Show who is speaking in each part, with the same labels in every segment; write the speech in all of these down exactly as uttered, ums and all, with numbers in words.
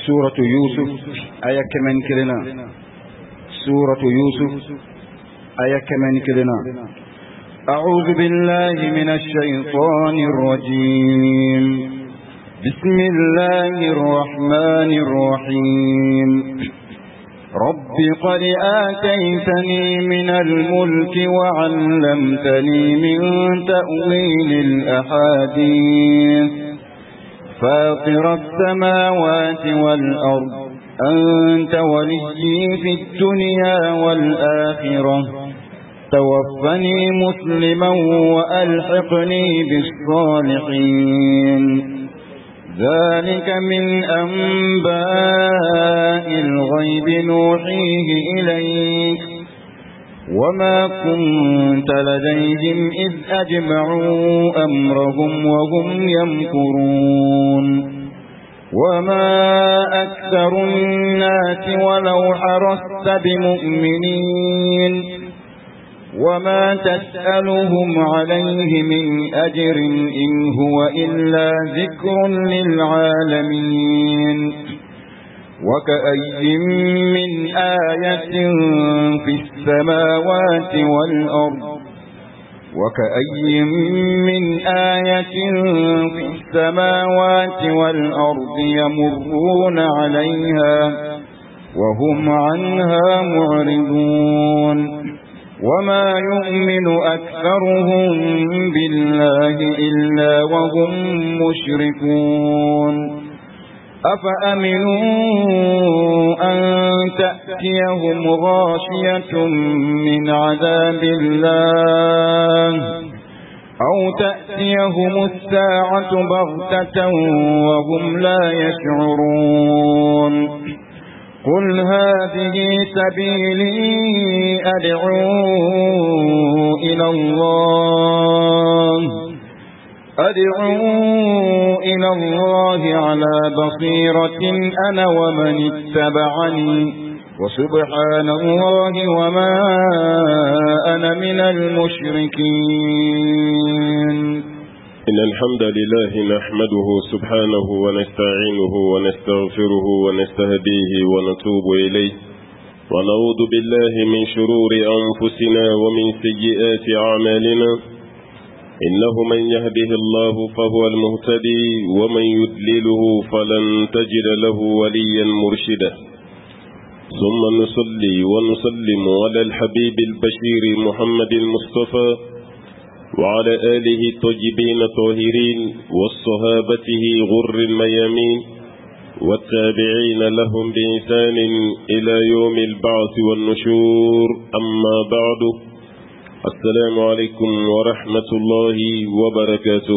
Speaker 1: سورة يوسف آية كمان كلنا سورة يوسف آية كمان كلنا أعوذ بالله من الشيطان الرجيم بسم الله الرحمن الرحيم رب قد آتيتني من الملك وعلمتني من تأويل الأحاديث فاطر السماوات والأرض أنت وليي في الدنيا والآخرة توفني مسلما وألحقني بالصالحين ذلك من أنباء الغيب نوحيه إليك وما كنت لديهم إذ أجمعوا أمرهم وهم يمكرون وما أكثر الناس ولو حرصت بمؤمنين وما تسألهم عليه من أجر إن هو إلا ذكر للعالمين وكأي من آية في السماوات والأرض وكأي من آية في السماوات والأرض يمرون عليها وهم عنها معرضون وما يؤمن أكثرهم بالله إلا وهم مشركون أفأمنوا أن تأتيهم غاشية من عذاب الله أو تأتيهم الساعة بغتة وهم لا يشعرون قل هذه سبيلي أدعو إلى الله أدعو إلى الله على بصيرة أنا ومن اتبعني وسبحان الله وما أنا من المشركين
Speaker 2: إن الحمد لله نحمده سبحانه ونستعينه ونستغفره ونستهديه ونتوب إليه ونعوذ بالله من شرور أنفسنا ومن سيئات أعمالنا إنه من يهده الله فهو المهتدي ومن يضلله فلن تجد له وليا مرشدا ثم نصلي ونسلم على الحبيب البشير محمد المصطفى وعلى آله الطيبين الطاهرين والصحابته غر الميامين والتابعين لهم بإحسان إلى يوم البعث والنشور أما بعد السلام عليكم ورحمة الله وبركاته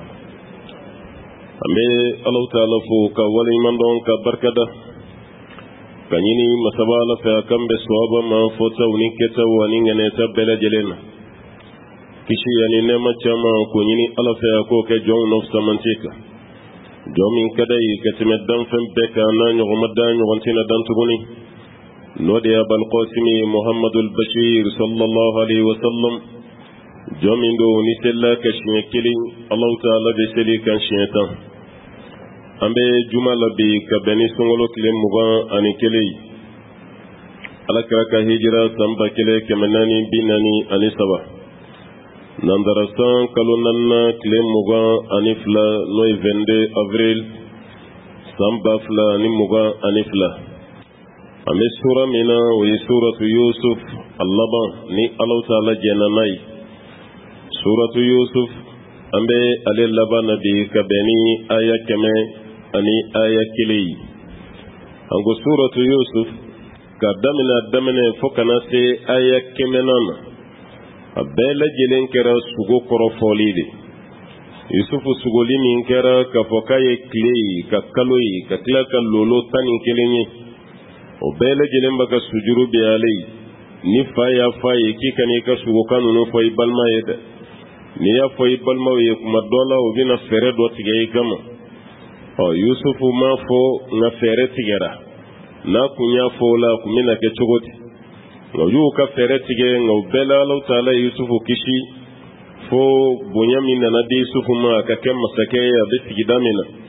Speaker 2: أمي الله تعالى فوق ولمن دونك بركة كنيني مسابالة فأكم بسوابا ما فوتا ونكتا ونغنيتا بلا جلنا kishi yani nema chama kunyini ala fa ko ke jon of samantika jomin kadai katime dan fam beka na nyogo madan wontina dan tuguni nodi abal qasimi muhammadul bashir sallallahu alaihi wasallam jomin do ni sella ka shin kili allah taala be seli kan shaitan ambe juma labi ka beni songolo kile muga ani kile ala ka hijra samba kile kemenani binani ani saba nandarasan kalonanna kile muga anifla noy vingt-deux avril samba fla ni muga anifla ame sura mina wa suratu yusuf allaba ni allah taala jananai suratu yusuf ambe ale labana bi kabeni aya keme ani aya kili ango suratu yusuf kadamina damene fokana se aya keme nana abela jelen kera sugo korofoli yusufu sugoli min kera ka fokaye klei ka kaloi ka kla ka lolo tanin kelenye obela jelen baka sujuru be alai ni faya faye kikani ka sugo kanu no foy balma yeda ni ya foy balma ye kuma dola o bina fere do tige kama o yusufu ma fo na fere tigera na kunya fo la kumina ke chogoti no yu ka fere tige no bela Allah taala yusufu kishi fo bunyamin na di yusufu ma ka kem masake ya bitigi damina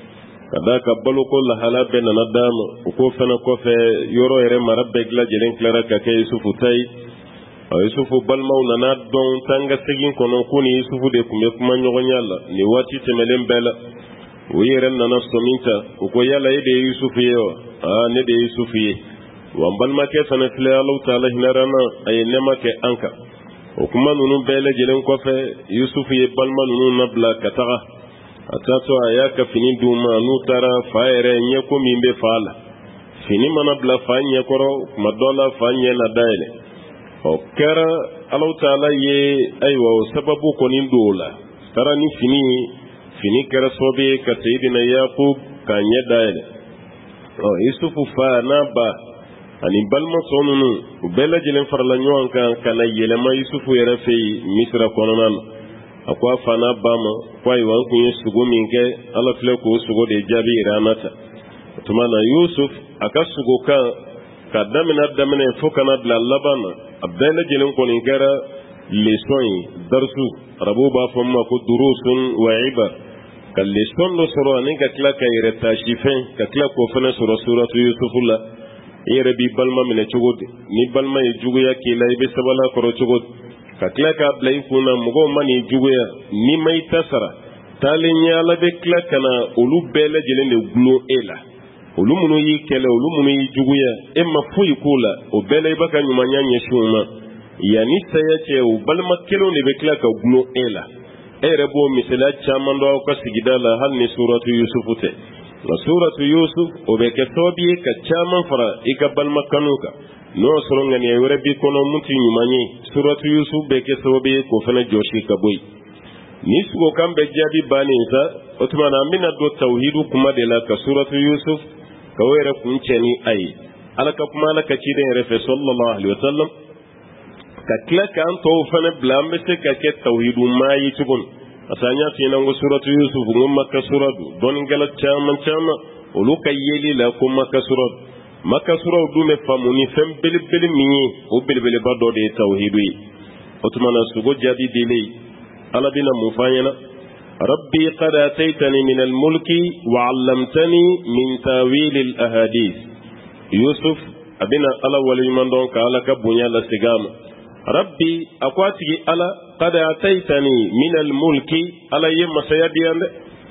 Speaker 2: kada ka balo ko lahala bɛɛ nana d'a ma o ko fana kɔfɛ yɔrɔ yɛrɛ mara bɛɛ lajɛlen tilara ka kɛ Yusufu ta ye. Yusufu balimaw nana dɔn tan ka segin kɔnɔ ko ni Yusufu de tun bɛ kuma ɲɔgɔnya la nin waati tɛmɛlen bɛɛ la. O yɛrɛ nana sɔmin ta o ko yala e de ye Yusufu ye wa? Aa ne de ye Yusufu ye. Wa n balimakɛ fana filɛ Alahu Taala hinɛrana a ye nɛɛma kɛ an kan. O kuma ninnu bɛɛ lajɛlen kɔfɛ Yusufu ye balima ninnu nabila ka taga. A taatɔ a y'a ka fini d'u ma n'u taara fa yɛrɛ ɲɛko min bɛ fa la. Fini mana bila fa ɲɛkɔrɔ kuma dɔ la fa ɲɛ na dayɛlɛ. O kɛra Alahu Taala ye ayiwa o sababu kɔni don o la. Taara ni fini ye fini kɛra sababu ye ka Sayidina Yakub k'a ɲɛ dayɛlɛ. Ɔ Yusufu fa n'a ba ani balima tɔ ninnu u bɛɛ lajɛlen farala ɲɔgɔn kan ka na yɛlɛma Yusufu yɛrɛ fɛ yen Misira kɔnɔna na. A ko a fa n'a ba ma ko ayiwa an kun ye sogo min kɛ Ala filɛ k'o sogo de jaabi yira an na ta. O tuma na Yusuf a ka sogo kan ka daminɛ daminɛ fo kana bila laban na a bɛɛ lajɛlen kɔni kɛra leçon ye darisu arabuw b'a fɔ min ma ko durusun wa ibar ka leçon dɔ sɔrɔ ani ka tila ka yɛrɛ taasi fɛn ka tila k'o fana sɔrɔ suratu Yusufu la. I yɛrɛ b'i balima minɛ cogo di ni balima ye juguya k'i la i bɛ sabali a kɔrɔ cogo di ka tila k'a bila i kun na mɔgɔw ma n'i juguya ni ma i ta sara taalen ɲɛ Ala bɛ tila ka na olu bɛɛ lajɛlen de gulon e la. Olu minnu y'i kɛlɛ olu minnu y'i juguya e ma foyi k'o la o bɛɛ la i b'a ka ɲumanya ɲɛsin u ma yanni saya cɛ o balima kelenw de bɛ tila ka gulon e la. E yɛrɛ b'o misaliya caman dɔn aw ka sigida la hali ni suratu Yusufu tɛ. Nka suratu Yusuf o bɛ kɛ sababu ye ka caman fara i ka balima kanu kan n'o y'a sɔrɔ ŋaniya wɛrɛ b'i kɔnɔ mun tɛ ɲuman ye suratu Yusuf bɛ kɛ sababu ye k'o fana jɔsi ka bɔ yen. Ni sugokan bɛ jaabi bannen sa o tuma na an bɛna don tawhidu kuma de la ka suratu Yusuf ka o yɛrɛ kun cɛ ni a ye. Ala ka kuma Ala ka ciden yɛrɛ fɛ sallallahu alaihi wa sallam ka tila k'an tɔw fana bila an bɛ se ka kɛ tawhidu maa ye tuguni. Parce que an y'a f'i ɲɛna ko suratu Yusuf n ko Maka sura don dɔnnikɛla caman caman olu ka yeli la ko Maka sura don. Maka suraw dun bɛ faamu ni fɛn belebele min ye o belebeleba dɔ de ye tawhidu ye. O tuma na sogo jaabi dilen Ala bɛna mun f'an ɲɛna. Rabbi qad ataytani min al-mulki wa 'allamtani min tawil al-ahadith. Yusuf a bɛna Ala waleɲuman dɔn ka Ala ka bonya laseg'a ma. Rabbi a ko a tigi Ala qad ataytani min al-mulki Ala ye masaya di yan dɛ.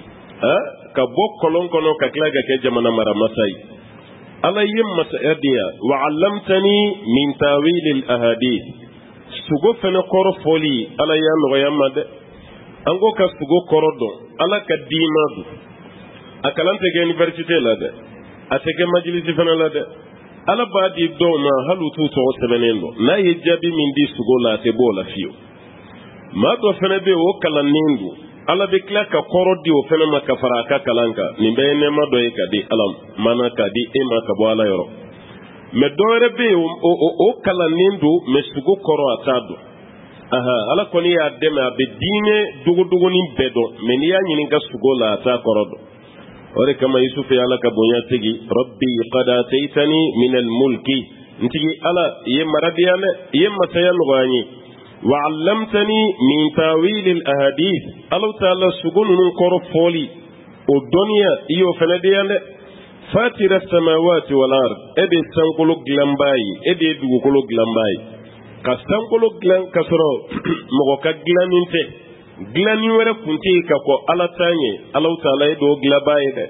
Speaker 2: Ka bɔ kɔlɔn kɔnɔ ka tila ka kɛ jamana mara masa ye. Ala ye masaya di yan wa 'allamtani min tawil al-ahadith. Sugo fana kɔrɔ fɔli Ala y'a nɔgɔya ma dɛ. An ko ka sugo kɔrɔ dɔn Ala ka dima don. A kalan tɛ kɛ université la dɛ. A tɛ kɛ majlisi fana la dɛ. Ala b'a di dɔw ma hali u t'u tɔgɔ sɛbɛnnen dɔn. N'a ye jaabi min di sugo la a tɛ bɔ o la fiyewu. Maa dɔ fana bɛ yen o kalannen don. Ala bɛ tila ka kɔrɔ di o fana ma ka fara a ka kalan kan. Nin bɛɛ ye nɛɛma dɔ ye ka di Ala ma mana ka di e ma ka bɔ Ala yɔrɔ. Mais dɔ wɛrɛ bɛ yen o o o kalannen don mais sugo kɔrɔ a t'a dɔn. Aha Ala kɔni y'a dɛmɛ a bɛ diinɛ dogodogonin bɛɛ dɔn mais n'i y'a ɲininka sugo la a t'a kɔrɔ dɔn. O de kama Yusufu ye Ala ka bonya tigi Rabbi qad ataytani min al-mulki ntigi Ala i ye mara di yan dɛ i ye masaya nɔgɔya n ye wa 'allamtani min tawil al-ahadith Alahu Taala sugo ninnu kɔrɔ fɔli o dɔnniya i y'o fana di yan dɛ fatira as-samawati wal ard e de sankolo dilanbaa ye e de ye dugukolo dilanbaa ye ka sankolo dilan ka sɔrɔ mɔgɔ ka dilannin tɛ dilanni wɛrɛ kun tɛ yen ka fɔ Ala t'a ɲɛ Alahu Taala ye dɔw dilanbaa ye dɛ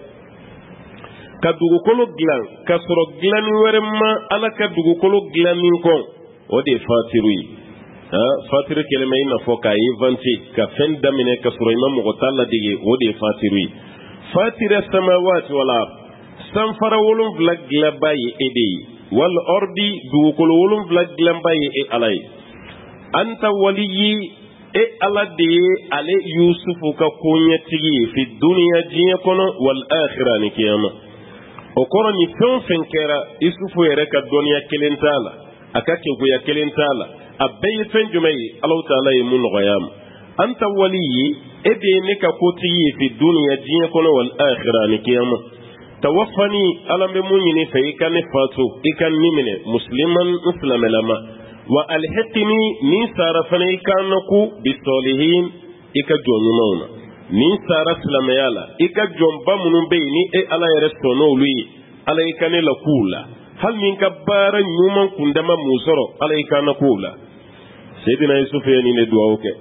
Speaker 2: ka dugukolo dilan ka sɔrɔ dilanni wɛrɛ ma Ala ka dugukolo dilanni kɔn o de ye fatiru ye fatiru kɛlɛmɛ i n'a fɔ k'a inventer ka fɛn daminɛ ka sɔrɔ i ma mɔgɔ t'a ladege o de ye fatiru ye fatira samawati wal ard sanfara wolonfila dilanbaa ye e de ye wal ordi dugukolo wolonfila dilanbaa ye e Ala ye anta waliyi e Ala de ye ale Yusufu ka koɲɛtigi ye fi duniya diɲɛ kɔnɔ wal akhira ni kiyama o kɔrɔ ni fɛn o fɛn kɛra Yusufu yɛrɛ ka dɔnniya kelen t'a la a ka keguya kelen t'a la a bɛɛ ye fɛn jumɛn ye Alahu Taala ye mun nɔgɔya ma anta waliyi e de ye ne ka kotigi ye fi duniya diɲɛ kɔnɔ wal akhira ni kiyama tawaffani Ala bɛ mun ɲini fɛ i ka ne fatu i ka ni minɛ musliman n silamɛlama wa alhiqni min sara fana i ka naku bisalihin i ka jɔn ɲumanw na nin sara silamɛya la i ka jɔnba minnu bɛ yen ni e ala yɛrɛ sɔnn'olu ye ala i ka ne la k'u la hali ni ka baara ɲuman kundama mun sɔrɔ ala i ka na k'u la Seydina Yusufu ye nin de duwawu kɛ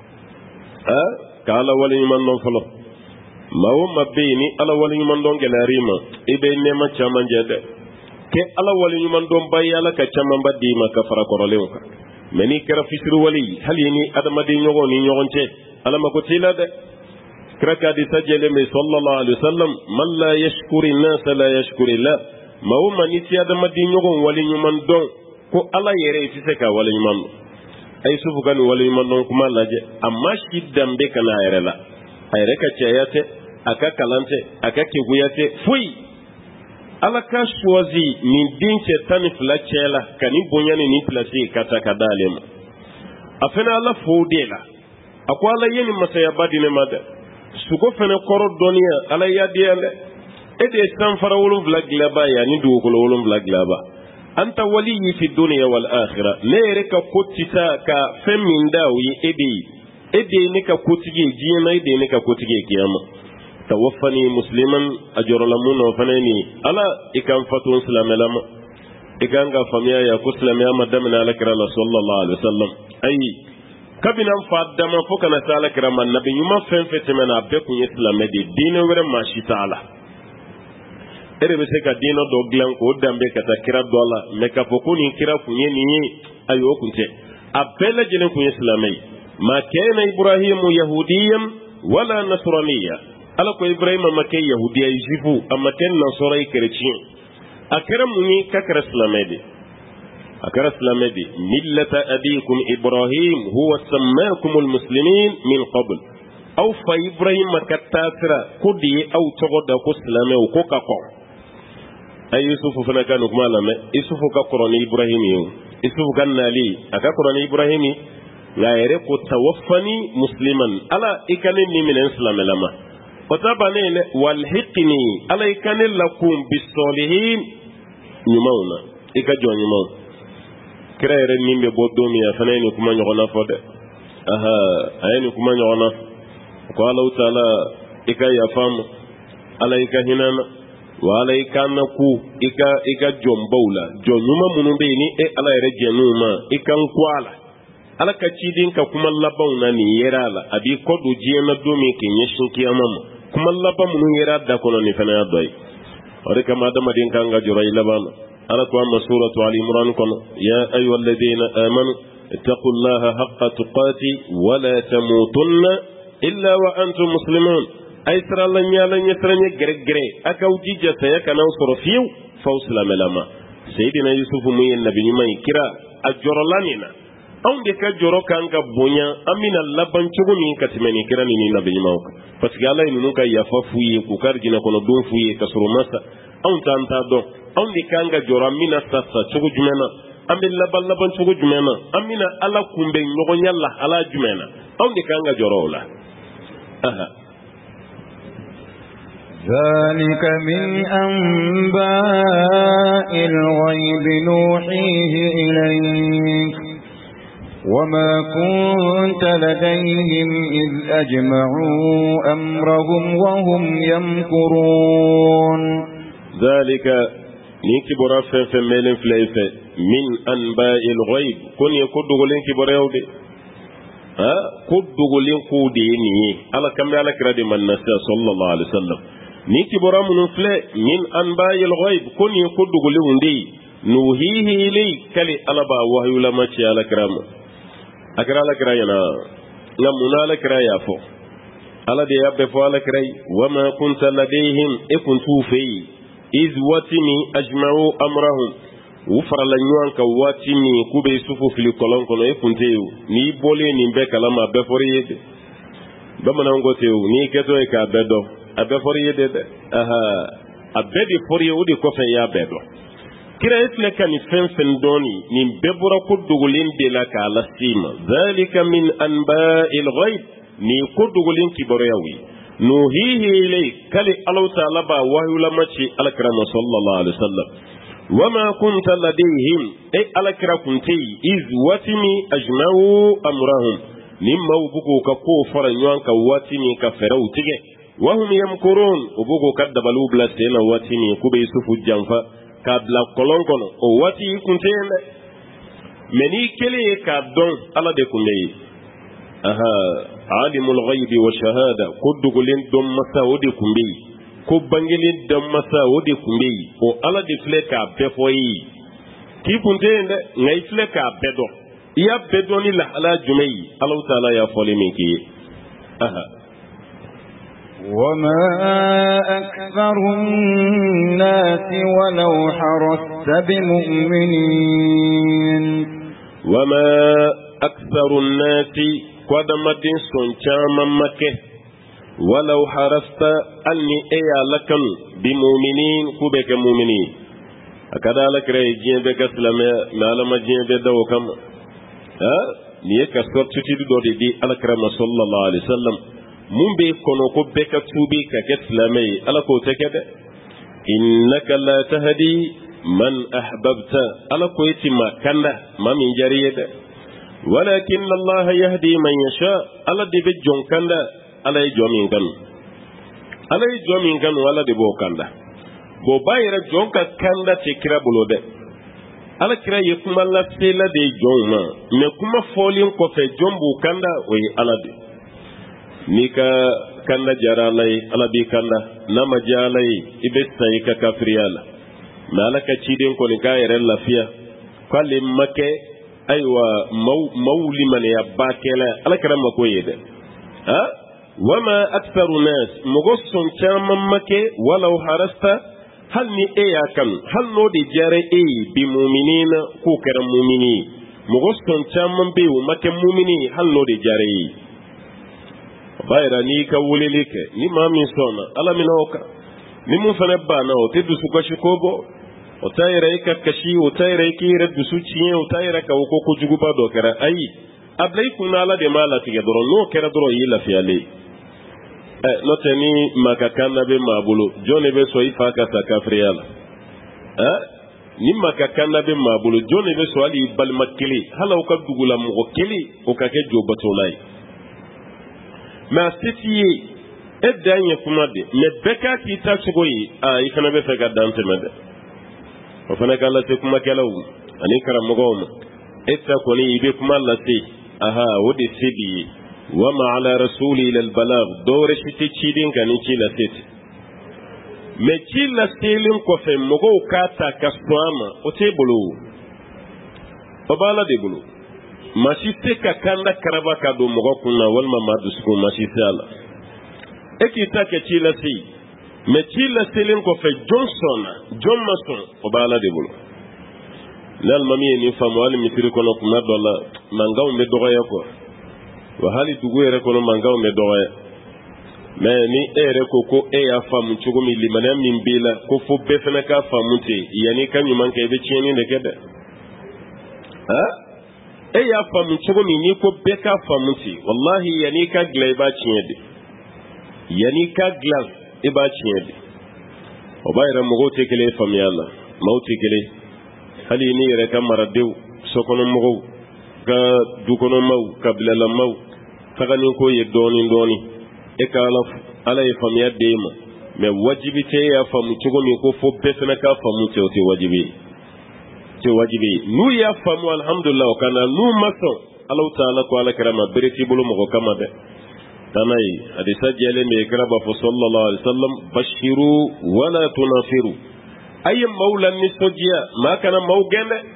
Speaker 2: ah ka ala waleɲuman dɔn fɔlɔ maa o maa bɛ yen ni ala waleɲuman dɔn gɛlɛyar'i ma i bɛ nɛɛma caman jɛ dɛ kɛ ala waleɲuman dɔnba ye ala ka camanba d'i ma ka fara kɔrɔlenw kan mɛ n'i kɛra fisiri wale hali ni adamaden ɲɔgɔn ni ɲɔgɔn cɛ ala mako t'i la dɛ kira ka hadisa jɛlen bɛ sallallahu alaihi wasallam man la yashkuri nasa la yashkuri la maa o maa n'i ti adamaden ɲɔgɔn waleɲuman dɔn ko ala yɛrɛ i tɛ se ka waleɲuman dɔn a Yusufu ka nin waleɲuman dɔn kuma lajɛ a ma si danbe ka n'a yɛrɛ la a yɛrɛ ka cɛya tɛ a ka kalan tɛ a ka keguya tɛ foyi ala ka choisi nin den cɛ tan ni fila cɛ la ka nin bonya ni nin pilasi ka ta ka d'ale ma a fana ala fo de la a ko ala ye nin masayaba di ne ma dɛ suko fana kɔrɔ dɔnniya ala y'a di yan dɛ e de ye sanfara wolonfila dilaba ye ani dugukolo wolonfila dilaba anta waliyi fi dunya wal akhirah ne yɛrɛ ka ko tita ka fɛn min da o ye e de ye e de ye ne ka kotigi ye diɲɛ na e de ye ne ka kotigi ye kiyama tawaffani musliman a jɔrɔla mun na o fana ye nin ye ala i kan fatu silamɛla ma i kan ka faamuya ya ko silamɛya ma daminɛ alakira la sallallahu alaihi wasallam ayi kabini an fa dama fo kana se alakira ma nabi ɲuman fɛn fɛn tɛmɛna a bɛɛ kun ye silamɛ de diinɛ wɛrɛ maa si t'a la e de bɛ se ka diinɛ dɔ dilan k'o danbe ka taa kira dɔ la mɛ k'a fɔ ko nin kira kun ye nin ye ayi o kun tɛ a bɛɛ lajɛlen kun ye silamɛ ye ma kana ibrahimu yahudiyan wala nasraniya ala ko ibrahima ma kɛ yahudiya ye juifu a ma kɛ nasɔra ye chrétien a kɛra mun ye k'a kɛra silamɛ de a kɛra silamɛ de millata abikum ibrahim huwa sammakum almuslimin min qabl aw fa ibrahima ka taasira ko de ye aw tɔgɔ da ko silamɛw ko ka kɔn a yusufu fana ka nin kuma lamɛn yusufu ka kɔrɔ ni ibrahim ye o yusufu ka nali a ka kɔrɔ ni ibrahim ye nka a yɛrɛ ko tawaffani musliman ala i ka ne ni minɛ silamɛlama o ta bannen dɛ walhiqni ala i ka ne lakun bisɔlihin ɲumanw na i ka jɔn ɲumanw kira yɛrɛ nin bɛ bɔ don min a fana ye nin kuma ɲɔgɔnna fɔ dɛ aha a ye nin kuma ɲɔgɔnna ko alahu taala i ka yafa ma ala i ka hinɛ na wa ala i ka na ku i ka i ka jɔnbaw la jɔn ɲuman minnu bɛ yen ni e ala yɛrɛ jɛn'u ma i ka n kɔ a la ala ka ciden ka kuma labanw na nin yera a la a b'i kɔ don diɲɛ na don min k'i ɲɛsin kiyama ma kuma laban minnu yera da kɔnɔ nin fana y'a dɔ ye o de kama adamaden kan ka jɔrɔ i laban na ala ko an ma suratu ali imran kɔnɔ ya ayyuha alladhina amanu ittaqullaha haqqa tuqati wa la tamutunna illa wa antum muslimun ay sirala ñala ñe siranye gere gere akaw jija saya kanaw soro fiyew faw silamelama sayidina yusufu mu ye nabi ñuma kira a jorolanina anw de ka joro kan ka bonya amina laban cogo min ka tɛmɛ kira ni nabi ɲumanw kan parce que ala ye ninnu ka yafa f'u ye k'u ka arijinɛ kɔnɔ don f'u ye ka sɔrɔ masa anw t'an t'a dɔn anw de kan ka jɔrɔ an bɛna sa sa cogo jumɛn na an bɛ laban laban cogo jumɛn na an bɛna ala kunbɛn ɲɔgɔnya lahala jumɛn na anw de kan ka jɔrɔ o la
Speaker 1: ذلك من أنباء الغيب نوحيه إليك وما كنت لديهم إذ أجمعوا أمرهم وهم يمكرون
Speaker 2: ذلك نيكي برا فين فين ميلين فليفة من أنباء الغيب كن يكون دغولين كبريو دي ها كود دغولين كودي ني على كم على كرادي من نسى صلى الله عليه وسلم نيكي برا من فلي من أنباء الغيب كن يكون دغولين دي نوحيه إلي كلي ألبا وحي لما تي على كرامه akira ala kira yana nga muna ala kira ya fo ala de ya be fo ala kira wa ma kunta ladayhim e kuntu fi iz watimi ajma'u amrahum u farala nyuan ka watimi ku be sufu fili kolon kono e kunte ni bole ni be kalama be fori yede bamana ngote ni keto e ka bedo abe fori yede de aha abedi fori o de ko fe ya bedo kira isle kan fen fen doni nin bebura ko dugulin de la ka lasima zalika min anba'il ghaib ni ko dugulin kibarawi nuhihi ilay kali allah ta'ala ba wahyu lamaci alkram sallallahu alaihi wasallam wama kunta ladayhim ay alkra kunti iz watimi ajma'u amrahum ni maw bugo ka ko fara nyon ka wati ni ka feraw tige wahum yamkurun ubugo ka dabalu blastena wati ni kube yusufu jamfa ka bla kolon kono o wati kuntele meni kele ka don ala de kunde aha alimul ghaibi wa shahada kudugulin dom masa wodi kumbi ko bangilin dom masa wodi kumbi o ala de fleka be foyi ki kuntele ngai fleka bedo ya bedoni la ala jumai Allah taala ya fole minki aha
Speaker 1: wama aktharun nasi walau harasta bimu'minin
Speaker 2: wama aktharun nasi kwadamadin son chama make walau harasta anni aya lakan bimu'minin kubeka mu'minin akada la kray jebe gaslama malama jebe daw kam ha ni ka sorti do de di alakrama sallallahu alaihi wasallam mun be kono ko be ka tubi ka islamai ala ko tekede innaka la tahdi man ahbabta ala ko yiti makanda mamin jariyede walakin allah yahdi man yasha ala de be jonkanda ala e jomin kan ala e jomin kan wala de bo kanda bo bayira jonka kanda te kira bulode ala kira ye kuma la sela de joma me kuma folin ko fe jombu kanda o yi ala de nika kanda jara lay ala bi kanda nama jalay ibe sai ka kafriyala malaka cidin ko ni kayere lafiya kwale make aywa mawli man ya bakela ala kira mako yede ha wama aktharu nas mugosson chama make walau harasta hal ni e ya kan hal no de jare e bi mu'minina ko kara mu'mini mugoston chamman be wo make mu'mini hal no de jare e bayra ni ka wulilike ni ma min sona ala min oka ni mun fana ba na o te du su kashi kobo o tayra ka kashi o tayra ki re du su ciye o tayra ka ko ko jugu ba do kara ayi ablay kuna ala de mala tige doro no kera doro yi la fiale eh noteni makakana be mabulu jone be so ifa ka sakafriyala eh ni makakana be mabulu jone be so ali bal makili hala ka dugula mo kili o ka ke jobato nay ma sitiye edanye kuma de me beka ki ta sugoyi a ifana be fe ga dante mede o fana kala te kuma kelaw ani karam mo etta ko ni be kuma la te aha wodi sibi wama ala rasuli ila albalagh dore shiti chidin kanin chila tit me chila stilin ko fe mogo kata kaswama otebulu babala de bulu masite ka kanda karaba ka do mogo kunna wal mamadu sku masite ala ekita ke chila si me chila stilin ko fe johnson johnson babala de bulu lal mami ni famu wal mitri kono kuma dola mangaw me dogoya ko wa hali dugu yɛrɛ kɔnɔ mankanw bɛ dɔgɔya mɛ ni e yɛrɛ ko ko e y'a faamu cogo min limaniya min b'i la ko fo bɛɛ fana k'a faamu ten yanni i ka ɲuman kɛ i bɛ tiɲɛni de kɛ dɛ ha e y'a faamu cogo min n'i ko bɛɛ k'a faamu ten walahi yanni i ka dilan i b'a tiɲɛ de yanni i ka dilan i b'a tiɲɛ de o b'a yɛrɛ mɔgɔw tɛ kelen faamuya la maaw tɛ kelen hali ni yɛrɛ ka maradenw sokɔnɔmɔgɔw ka dukɔnɔmaw kabilalamaw tagani ko ye dɔɔni dɔɔni e ka ala ala ye faamuya d'e ma mɛ wajibi tɛ e y'a faamu cogo min ko fo bɛɛ fana k'a faamu tɛ o tɛ wajibi ye tɛ wajibi ye n'u y'a faamu alhamdulilah o ka na n'u ma sɔn alaw taala ko ala kɛra ma bere t'i bolo mɔgɔ kama dɛ tana ye hadisa jɛlen bɛ kɛra b'a fɔ sallallahu alaihi wa sallam bashiru wala tunafiru a ye maaw la nisɔndiya maa kana maaw gɛn dɛ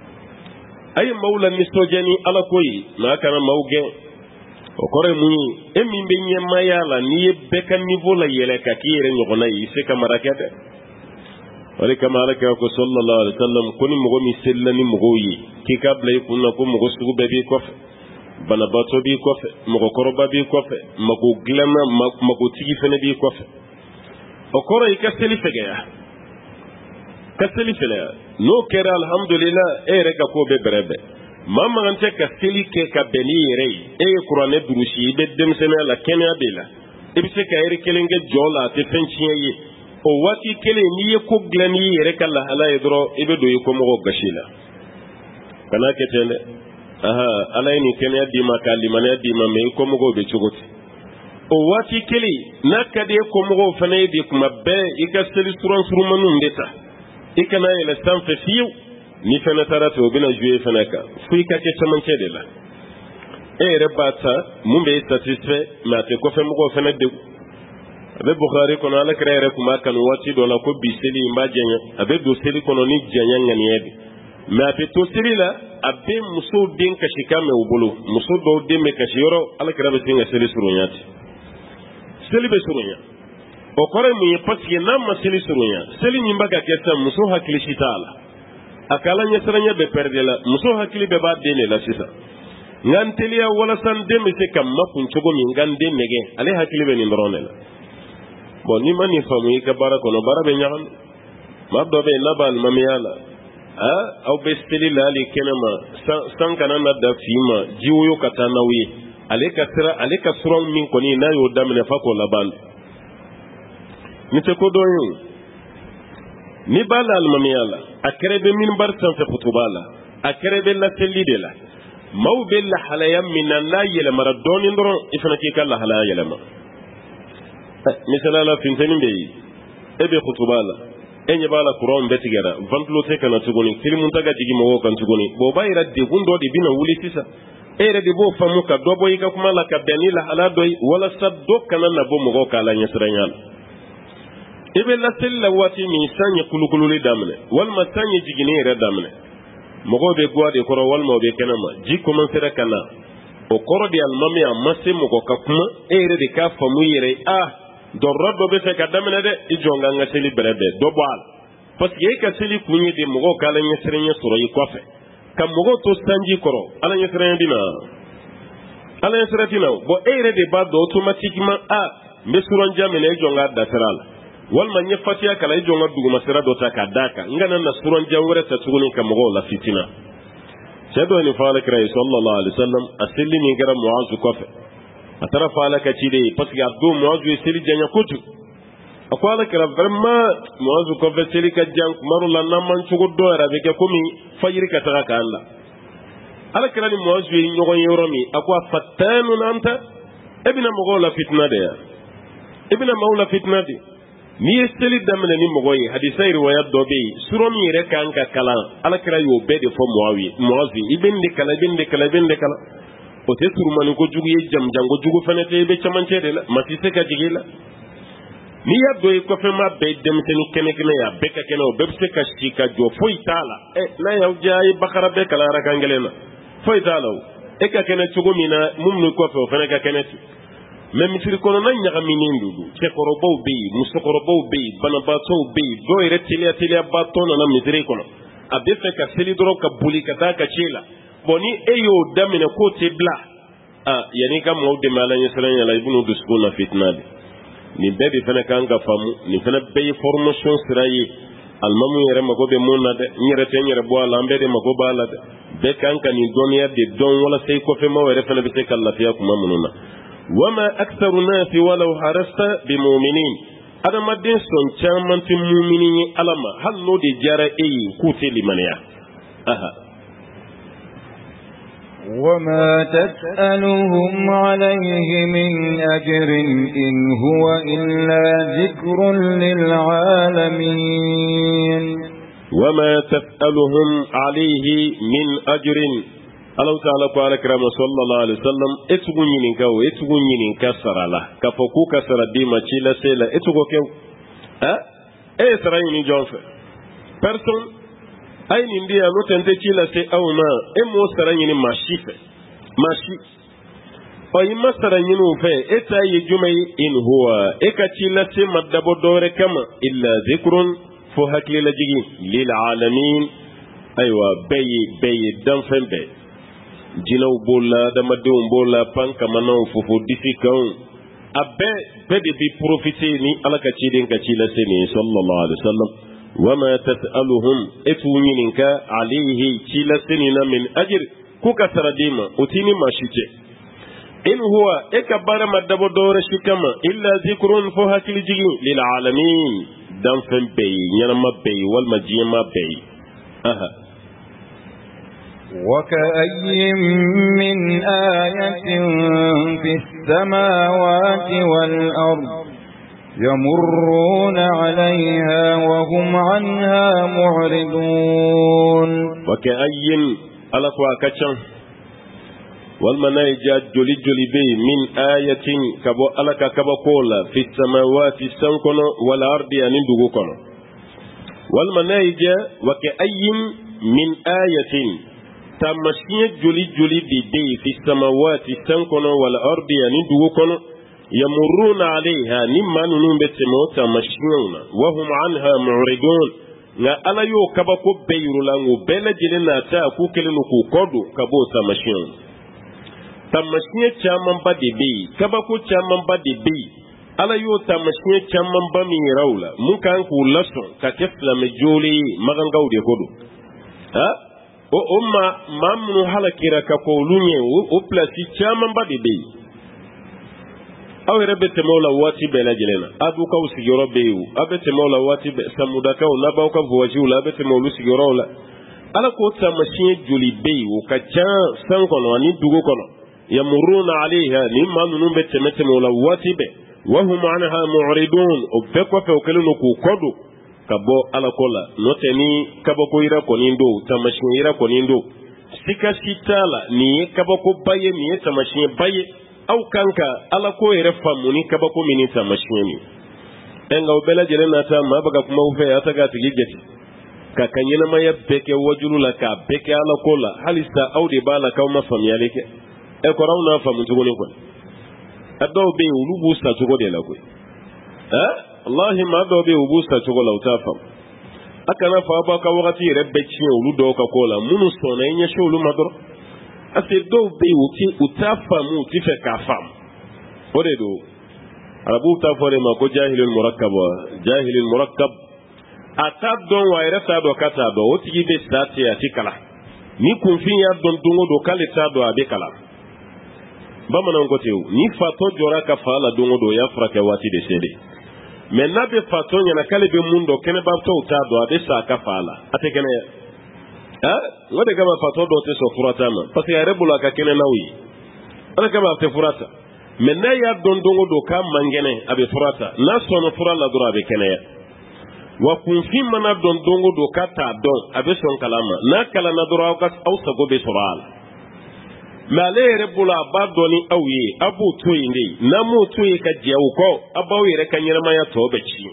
Speaker 2: ay mawla nistojani ala koyi na kana mawge o kore muni e min be nyema yala ni e beka niveau la yele ka kire nyogona yi se kamara kede wala kama alaka ko sallallahu alaihi wasallam kuni mugo mi sellani mugo yi ki kabla kunna ko mugo sugu be bi ko bana bato bi ko mugo koroba bi ko mugo glama mugo tigi fene bi ko o kore ka seli fege ya kaseli fele no kera alhamdulillah e reka ko be berebe mama ngante kaseli ke ka beni yere e qur'ane durushi be demsena la kenya bela e bi se ka yere kelenge jola te penchie yi o wati kele ni ye ko glani yere kala hala yedro e be do yi ko mo gashila kana ketene aha alay ni kenya di ma kalimana di ma me ko mo go be chugoti o wati keli nakade ko mo go fane di kuma be ikaseli suran surumanu ndeta ikana ila sanfe fiu ni fana tarato bina juye fana ka fu ikake chamanche de la e rebata mumbe satisfait ma te ko fe mo go fana de abe bukhari kono ala krere kuma kan wati do la ko biseli mbajenya abe do seli kono ni jenya ngani yedi ma te to seli la abe muso den kashika me ubulu muso do de me kashiro ala krebe tinga seli surunyati seli be surunya o kore mu ye paske na ma seli surunya seli ni mbaga kessa muso hakili shitala akala nya saranya be perde la muso hakili be ba dene la sisa nganteliya wala san de me se kam makun chogo mi ngande mege ale hakili be ni ndrone la bon ni mani famu yi ka bara kono bara be nyaam ma do be nabal mamiyala ha aw be steli la li kenema san kana na da fima jiwo kata nawi ale ka sira ale ka suron min koni na yo damne fa ko laban ni te ko doyin ni bala al mamiyala akrebe min bar san fa khutubala akrebe la selli de la maw be la halayam min la yela mara donin doron ifana ki kala halaya lama misala la finteni be ebe khutubala enye bala quran betigara vantlo te kana tugoni kilimun taga digi mo kan tugoni bo bayira de gundo de bina wuli sisa ere de bo famu ka dobo yika kuma la ka beni la hala doy wala saddo kana na bo mo ka la nyasranyal ebe la sella wati mi sanye kulukululi damne wal ma sanye jigini re damne mo go be gwa de koro wal mo be kanama ji commencer kana o koro di almami amase mo ko ka kuma ere de ka famu yere ah dorra do be fe ka damene de i jonga nga seli berebe do bal parce que ka seli kunyi de mo kala nya serenya suro yi kofe kam mo to sanji koro ala nya serenya dina ala nya serenya bo ere de ba do automatiquement a me suron jamene jonga da seral wal man nya fatiya kala i jonga dugu masera do ta ka daka ngana na suron jawre ta tuguni kam mo la fitina sedo ni faala kray sallallahu alaihi wasallam asli ni gara muazu kofe atara faala ka ci de parce que abdou muazu seli janya kutu akwala kala vraiment muazu ko fe seli ka jank maru la naman cugo do ra be ke komi fajiri ka taka kala ala kala ni muazu yi nyogo yoro mi akwa fatanu nanta ebina mogo la fitna de ya ebina maula fitna de ni seli damne ni mogo yi hadisai riwayat do be suro mi re kan ka kala ala kala yo be de fo muawi muazu ibn de kala ibn de kala ibn de kala o te turmani ko jugu ye jam jango jugu fene te be chamance de la mati se ka jigila ni ya do ko fe ma be dem te ni kene kene ya be ka kene o be se ka shika jo foi tala e na ya jaay bakara be kala ra kangele na foi tala e ka kene jugu mina mum ni ko fe o fene ka kene ti même sir ko na nyaga minin dudu ce ko robo be muso ko robo be bana ba to be do ire tilia tilia ba to na mi dire ko a be fe ka seli dro ka buli ka ta ka chela boni eyo damine ko te bla ah yani kam mo de mala ni sala la ibnu duskuna fitnade ni bebe fana kan ga famu ni fana be formation sirayi almamu yere mago be monna de nyere te nyere bo ala mbede mago bala de be kan kan ni doniya de don wala sey ko fe mo were fana be te kala fiya kuma mununa wama aktharu nasi walau harasta bi mu'minin ada madin son chaman ti mu'minin alama hal no de jara eyi kuti limaniya aha
Speaker 1: وما تسألهم عليه من أجر إن هو إلا ذكر للعالمين
Speaker 2: وما تسألهم عليه من أجر الله تعالى قال كرام صلى الله عليه وسلم اتغني نكاو اتغني نكسر الله كفوكو كسر ديما تشيلا سيلا اتغو كيو ها ايه سرايني جونف person ay ni ndia no tente chila se au ma e mo saranyini mashife mashi o yima saranyini fe eta ye jumay in huwa e ka chila se madabo dore kama illa zikrun fo hakli la jigi lil alamin aywa bayi bayi dan fembe jinaw bola dama deum bola panka manon fofo difikaw abbe bede bi profiter ni alaka chidin ka chila se ni sallallahu alaihi wasallam وما تسألهم اتونينك عليه تيلا سنين من أجر كوكا سرديما أتيني ما شتي إن هو إكبر مدبو دور شكما إلا ذكر فهك لجي للعالمين دنفن بي ينما بي والمجيما بي أها
Speaker 1: وكأي من آية في السماوات والأرض يمرون عليها وهم عنها معرضون
Speaker 2: وكأي ألقوا كتشان والمنايجة جولي جولي بي من آية كبو ألقى كبو كولا في السماوات السنكون والأرض يندوكون والمنايجة وكأي من آية تمشي جولي جولي بي بي في السماوات السنكون والأرض يندوكون يمرون عليها نما ننون بتمو تمشيون وهم عنها معرضون na ala yo kaba ko beyru lango bela jele na ta ku kele no ku kodo kabo tamashin tamashin chaman ba de be kaba ko chaman ba de be ala yo tamashin chaman ba mi raula mun kan ku laso ka tefla me joli maganga de kodo ha o umma mamnu halakira ka ko lunye o plasi chaman ba de be aw yɛrɛ bɛ tɛmɛ o la waati bɛɛ lajɛlen na a b'u ka sigiyɔrɔ bɛ yen o a bɛ tɛmɛ o la waati bɛɛ samudakaw n'a b'aw ka voyagew la a bɛ tɛmɛ olu sigiyɔrɔw la ala k'o taamasiyɛn joli bɛ yen o ka ca san kɔnɔ ani dugu kɔnɔ yamuruna alayha ni maa ninnu bɛ tɛmɛ tɛmɛ o la waati bɛɛ wa hum anha mu'ridun o bɛɛ kɔfɛ o kɛlen don k'u kɔ don ka bɔ ala ko la n'o tɛ ni kabako yira kɔni don taamasiyɛn yira kɔni don sika si t'a la nin ye kabakoba ye nin ye taamasiyɛn ba ye aw kanka ala ko yɛrɛ faamu ni kabako min ni taamasiyɛn ye nka o bɛɛ lajɛlen na ta maa bɛ ka kuma u fɛ a ta k'a tigi jate ka ka ɲɛnamaya bɛɛ kɛ wajulu la k'a bɛɛ kɛ ala ko la halisa aw de b'a la k'aw ma faamuyali kɛ ɛ kɔrɔ aw n'a faamu tuguni kɔni a dɔw bɛ yen olu b'u sa cogo de la koyi ɛ walahi maa dɔw bɛ yen u b'u sa cogo la u t'a faamu a kana fɔ aw b'aw ka wagati yɛrɛ bɛɛ tiɲɛ olu dɔw ka ko la minnu sɔnna i ɲɛsin olu ma dɔrɔn parce que dɔw bɛ yen u t'a faamu u t'i fɛ k'a faamu o de don arabuw t'a fɔ de ma ko jahilul murakkab wa jahilul murakkab a t'a dɔn wa a yɛrɛ t'a dɔn k'a t'a dɔn o tigi bɛ sa ten a ti kalan ni kunfin y'a dɔn don o don k'ale t'a dɔn a bɛ kalan bamananw ko ten o ni fatɔ jɔra ka fa la don o don o y'a furakɛ waati de se de mais n'a bɛ fatɔ ɲɛna k'ale bɛ mun dɔn kɛnɛbaatɔw t'a dɔn a bɛ sa a ka fa la a tɛ kɛnɛya o de kama fatɔ dɔw tɛ sɔn furata ma parce que a yɛrɛ bolo a ka kɛnɛ n'aw ye o de kama a tɛ furata mais n'a y'a dɔn don o don k'a man kɛnɛ a bɛ furata n'a sɔnna fura la dɔrɔn a bɛ kɛnɛya wa kunfin mana dɔn don o don k'a t'a dɔn a bɛ sɔn kalan ma n'a kalanna dɔrɔn aw ka aw sago bɛ sɔrɔ a la mais ale yɛrɛ bolo a b'a dɔn ni aw ye a b'o to yen de n'a m'o to yen ka jɛ o kɔ a b'aw yɛrɛ ka ɲɛnamaya tɔ bɛ ci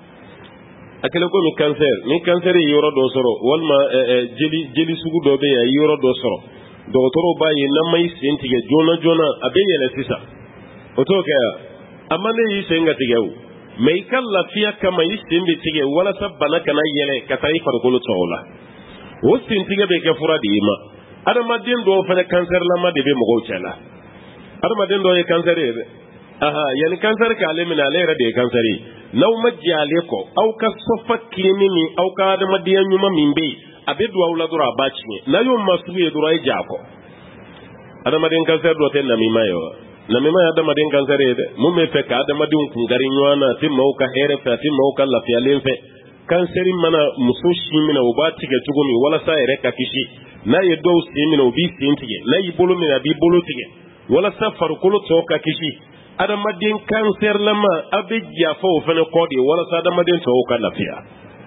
Speaker 2: a kɛlen komi cancer ni cancer ye yɔrɔ dɔ sɔrɔ walima jeli jeli sugu dɔ bɛ yen a ye yɔrɔ dɔ sɔrɔ dɔgɔtɔrɔw b'a ye n'an ma i sen tigɛ joona joona a bɛ yɛlɛ sisan o t'o kɛ yan a ma ne y'i sen ka tigɛ o mais i ka lafiya kama i sen bɛ tigɛ walasa bana kana yɛlɛ ka taa i farikolo tɔw la o sen tigɛ bɛ kɛ fura de ye ma adamaden dɔw fana cancer lama de bɛ mɔgɔw cɛ la adamaden dɔw ye cancer ye dɛ aha yanni cancer k'ale minɛ ale yɛrɛ de ye cancer ye n'aw ma jɛ ale kɔ aw ka sɔfa kilenni min aw ka adamadenya ɲuman min bɛ yen a bɛ don aw la dɔrɔn a b'a tiɲɛ n'a y'o masugu ye dɔrɔn a ye jɛ a kɔ adamaden cancer dɔ tɛ namima ye wa namima ye adamaden cancer ye dɛ mun bɛ fɛ ka adamadenw kungari ɲɔgɔn na a tɛ maaw ka hɛrɛ fɛ a tɛ maaw ka lafiyalen fɛ cancer mana muso sin minɛ o b'a tigɛ cogo min walasa a yɛrɛ ka kisi n'a ye dɔw sen minɛ o b'i sen tigɛ n'a y'i bolo minɛ a b'i bolo tigɛ walasa farikolo tɔw ka kisi adamaden cancer lama a bɛ yafa o fana kɔ de walasa adamaden tɔw ka lafiya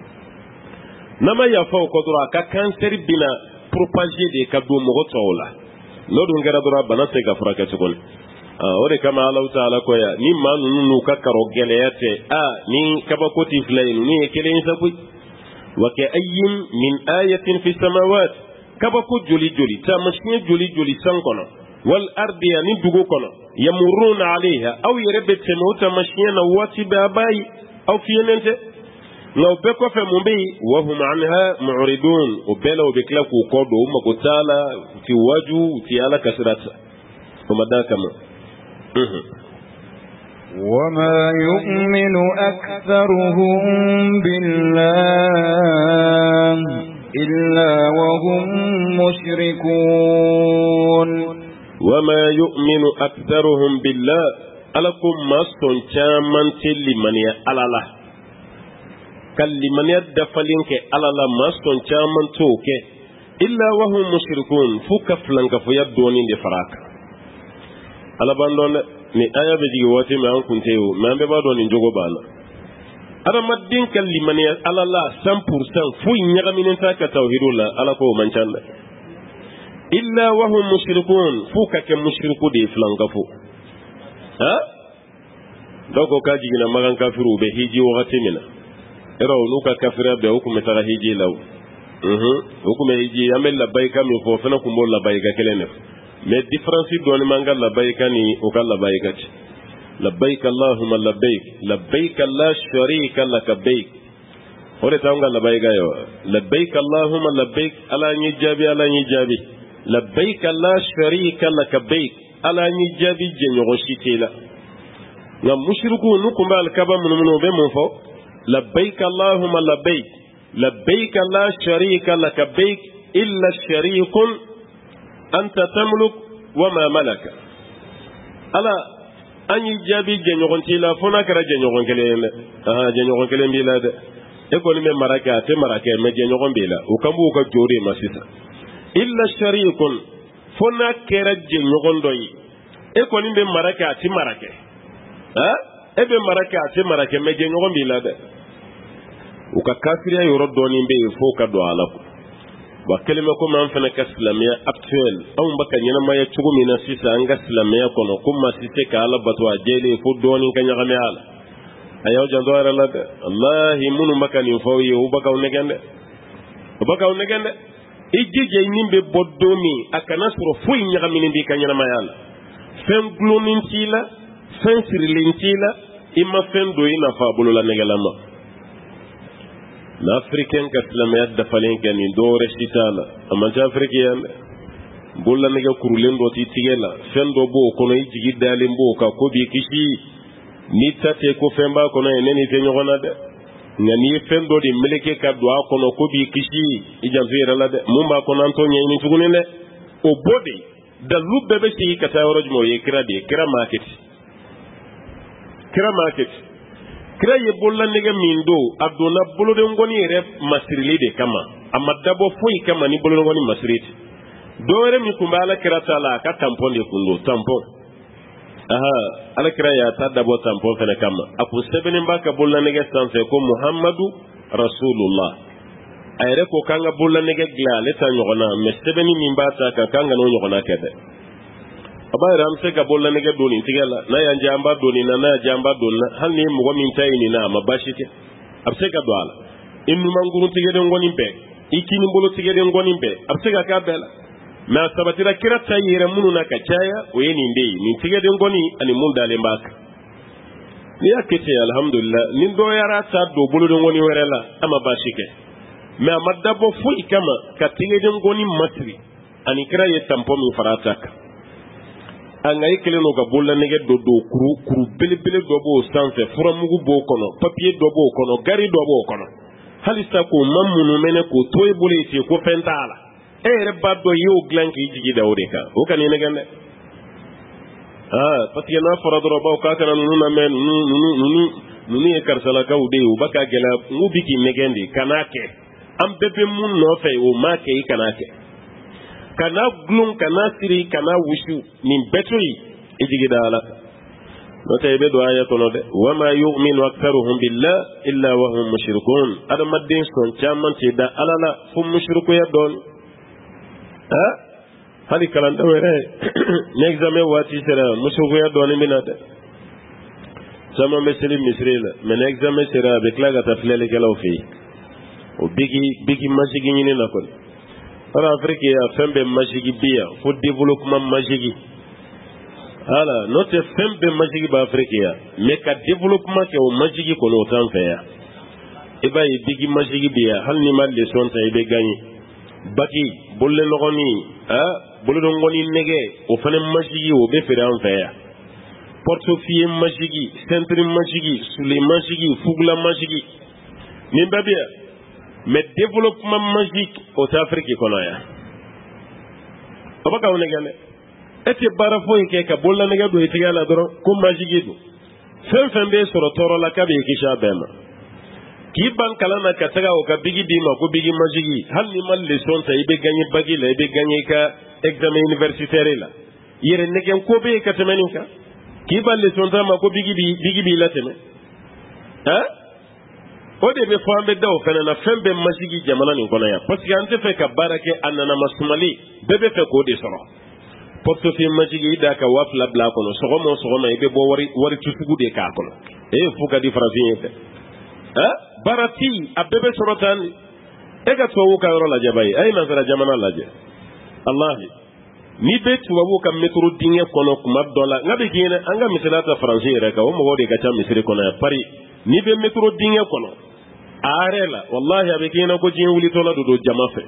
Speaker 2: n'a ma yafa o kɔ dɔrɔn a ka cancer bɛna propager de ka don mɔgɔ tɔw la n'o dun kɛra dɔrɔn a bana tɛ ka furakɛ tuguni o de kama Alahu Taala ko ya ni maa ninnu n'u ka karo gɛlɛya tɛ a ni kabako ti fila ye ninnu ye kelen ye sa koyi wa ka'ayyin min ayatin fi samawat kabako joli joli taamasiyɛn joli joli san kɔnɔ wal ardi ani dugu kɔnɔ yamuruna alayha aw yɛrɛ bɛ tɛmɛ o taamasiyɛn na waati bɛɛ a b'a ye aw fiyɛlen tɛ nka o bɛɛ kɔfɛ mun bɛ yen wa hum anha mu'ridun o bɛɛ la o bɛ tila k'u kɔ don o mago t'a la u ti waju u ti ala ka sira ta o ma d'a kama.
Speaker 1: وما يؤمن أكثرهم بالله إلا وهم مشركون
Speaker 2: وما يؤمن أكثرهم بالله ألكم ما سنشامن لمن يألالا كاللمن يدفلين كألالا ما سنشامن توك illa wa hum mushrikun fuka flan ka fu yadoni de faraka ala bandon ni aya be jigi wote me an kunteyo me be ba doni jogo bala ada maddin kallimani ala la cent pour cent fu nyagaminen ta ka tawhidullah ala ko mancanda illa wa hum mushrikun fuka ke mushriku de flan ka fu ha doko ka jigina magan kafiru be hiji wakati mina era unuka kafira be hukume tara hiji law mhm hukume hiji amel labbaika mi fo fena kumbo labbaika kelene mais différence doni manga labbaika ni o kala labbaika ci labbaik allahumma labbaik labbaik la sharika lak labbaik ore tawanga labbaika yo labbaik allahumma labbaik ala ni jabi ala ni jabi labbaik la sharika lak labbaik ala ni jabi jenyo shitila na mushriku nukumba alkaba munumuno be mun fo labbaik allahumma labbaik labbaik la sharika lak labbaik illa sharikun anta tamluk wa ma malaka ala anyi jabi jenyogon tila fona kara jenyogon kelene ah jenyogon kelen bila de e ko ni me maraka te maraka me jenyogon bila o kambu ko jori masisa illa sharikun fona kera jenyogon doyi e ko ni me maraka ti maraka ha ebe maraka ate marake meje ngogon bilade uka kafiriya yoro doni be fo ka do ala ko wa kelme ko man fana ka islamiya actuel aw mbaka nyina maya chugo mina sisa anga islamiya kono kuma site ka ala batwa jele fo doni ka nyagame ala ayaw jando ara la wallahi munu makani fo yi ubaka unegende ubaka unegende ijije nimbe boddomi akana suro fo nyagame ni bi ka nyina maya ala fen glonin tila fen sirilinchila ima fen do ina fa bulula negalama na africain ka islamiyat da falen kan ni do restitala amanta africain bulla nega kurulen do ti tigela fen do bo kono jigi dalen bo ka ko bi kishi ni tate ko fen ba kono eneni te nyogona de ngani fen do di meleke ka do kono ko bi kishi ijam fira la de mumba kono anto nyini tugunene o bodi da lubbe be ci ka tawro mo ye kira de kira market kira market kira ye bolla nega mindo adona bolo de ngoni re masirili de kama amma dabo foi kama ni bolo ngoni masiriti dore mi kumbala kira tala ka tampon de kundo tampon aha ala kira ya ta dabo tampon fene kama aku sebeni mbaka bolla nega sanse ko muhammadu rasulullah ayre ko kanga bolla nega gla leta nyogona me sebeni mi mbata ka kanga no nyogona kede abayra am se ka bolla nege doni tigala na ya jamba doni na na jamba doni hal ni mo min tayini na ma bashike ab se ka doala innu manguru tigede ngoni be ikini bolo tigede ngoni be ab se ka ka bela ma sabatira kira tayire munu na ka chaya o yeni mbe ni tigede ngoni ani mun dale mbak ni akete alhamdulillah nin do yara ta do bolo do ngoni werela ama bashike ma madabo fu ikama ka tigede ngoni masri ani kira ye tampo mi farataka anga ikele no ga bolla nege do do kuru kuru bele bele do bo sanse fura mugu bo kono papier do bo kono gari do bo kono halista ko mamunu mene ko toy bole ti ko fentala e re baddo yo glanki jigi dawde ka o kan ne gande ah papier na fura do ba ka kana nunu na men nunu nunu nunu e karsala ka ude o baka gela ngubiki negende kanake am bebe mun no fe o make kanake kana glum kana siri kana wushu min betri ejigida ala no taybe do aya kono de wama yu'minu aktharuhum billah illa wa hum mushrikun ada madin son chamman ti da alala fu mushriku ya don ha hali kalan da were ne examen wati sera mushriku ya don minata sama meseli misrila men examen sera avec la gata flele kala fi o bigi bigi masigi ni na ko para Afrique ya fembe majigi biya fo développement majigi ala note fembe majigi ba Afrique ya mais ka développement ke o majigi ko no tan fe ya e bay bigi majigi biya hal ni mal leçon tay be gagné baki bolle logoni ha bolle do ngoni nege o fane majigi o be fere an fe ya portefeuille majigi centre majigi sule majigi fugla majigi ni babia mais développement magique au Afrique konoya abaka onegane ete barafo nke ka bolla nega do itigala doro ko magique do fen fen be soro toro la kabe kisha bema k'i ban kalan na ka taga o ka bigi d'i ma ko bigi majigi hali ni ma leçon ta i bɛ gagné bac la i bɛ gagné i ka examen universitaire la yɛrɛ nɛgɛn ko bɛ yen ka tɛmɛ nin kan k'i ban leçon ta ma ko bigi bi bigi b'i la tɛmɛ hein o de bɛ fɔ an bɛ da o fana na fɛn bɛɛ majigi jamana nin kɔnɔ yan parce que an tɛ fɛ ka baara kɛ a nana masumali bɛɛ bɛ fɛ k'o de sɔrɔ portefeuille majigi i da ka wa fila bila a kɔnɔ sɔgɔma o sɔgɔma i bɛ bɔ wari wari tusugu de k'a kɔnɔ e ye fu ka di farafin ye tɛ hein baara ti a bɛɛ bɛ sɔrɔ tan e ka tubabu ka yɔrɔ lajɛ ba ye a ye nanzara jamana lajɛ alahi n'i bɛ tubabu ka métro dingɛ kɔnɔ kuma dɔ la n ka bɛ k'i ɲɛna an ka misaliya ta faransi yɛrɛ kan o mɔgɔw de ka ca misiri kɔnɔ yan pari n'i bɛ métro dingɛ kɔnɔ a arrêt la wallahi a bɛ k'i ɲɛna ko diɲɛ wulitɔla de don jama fɛ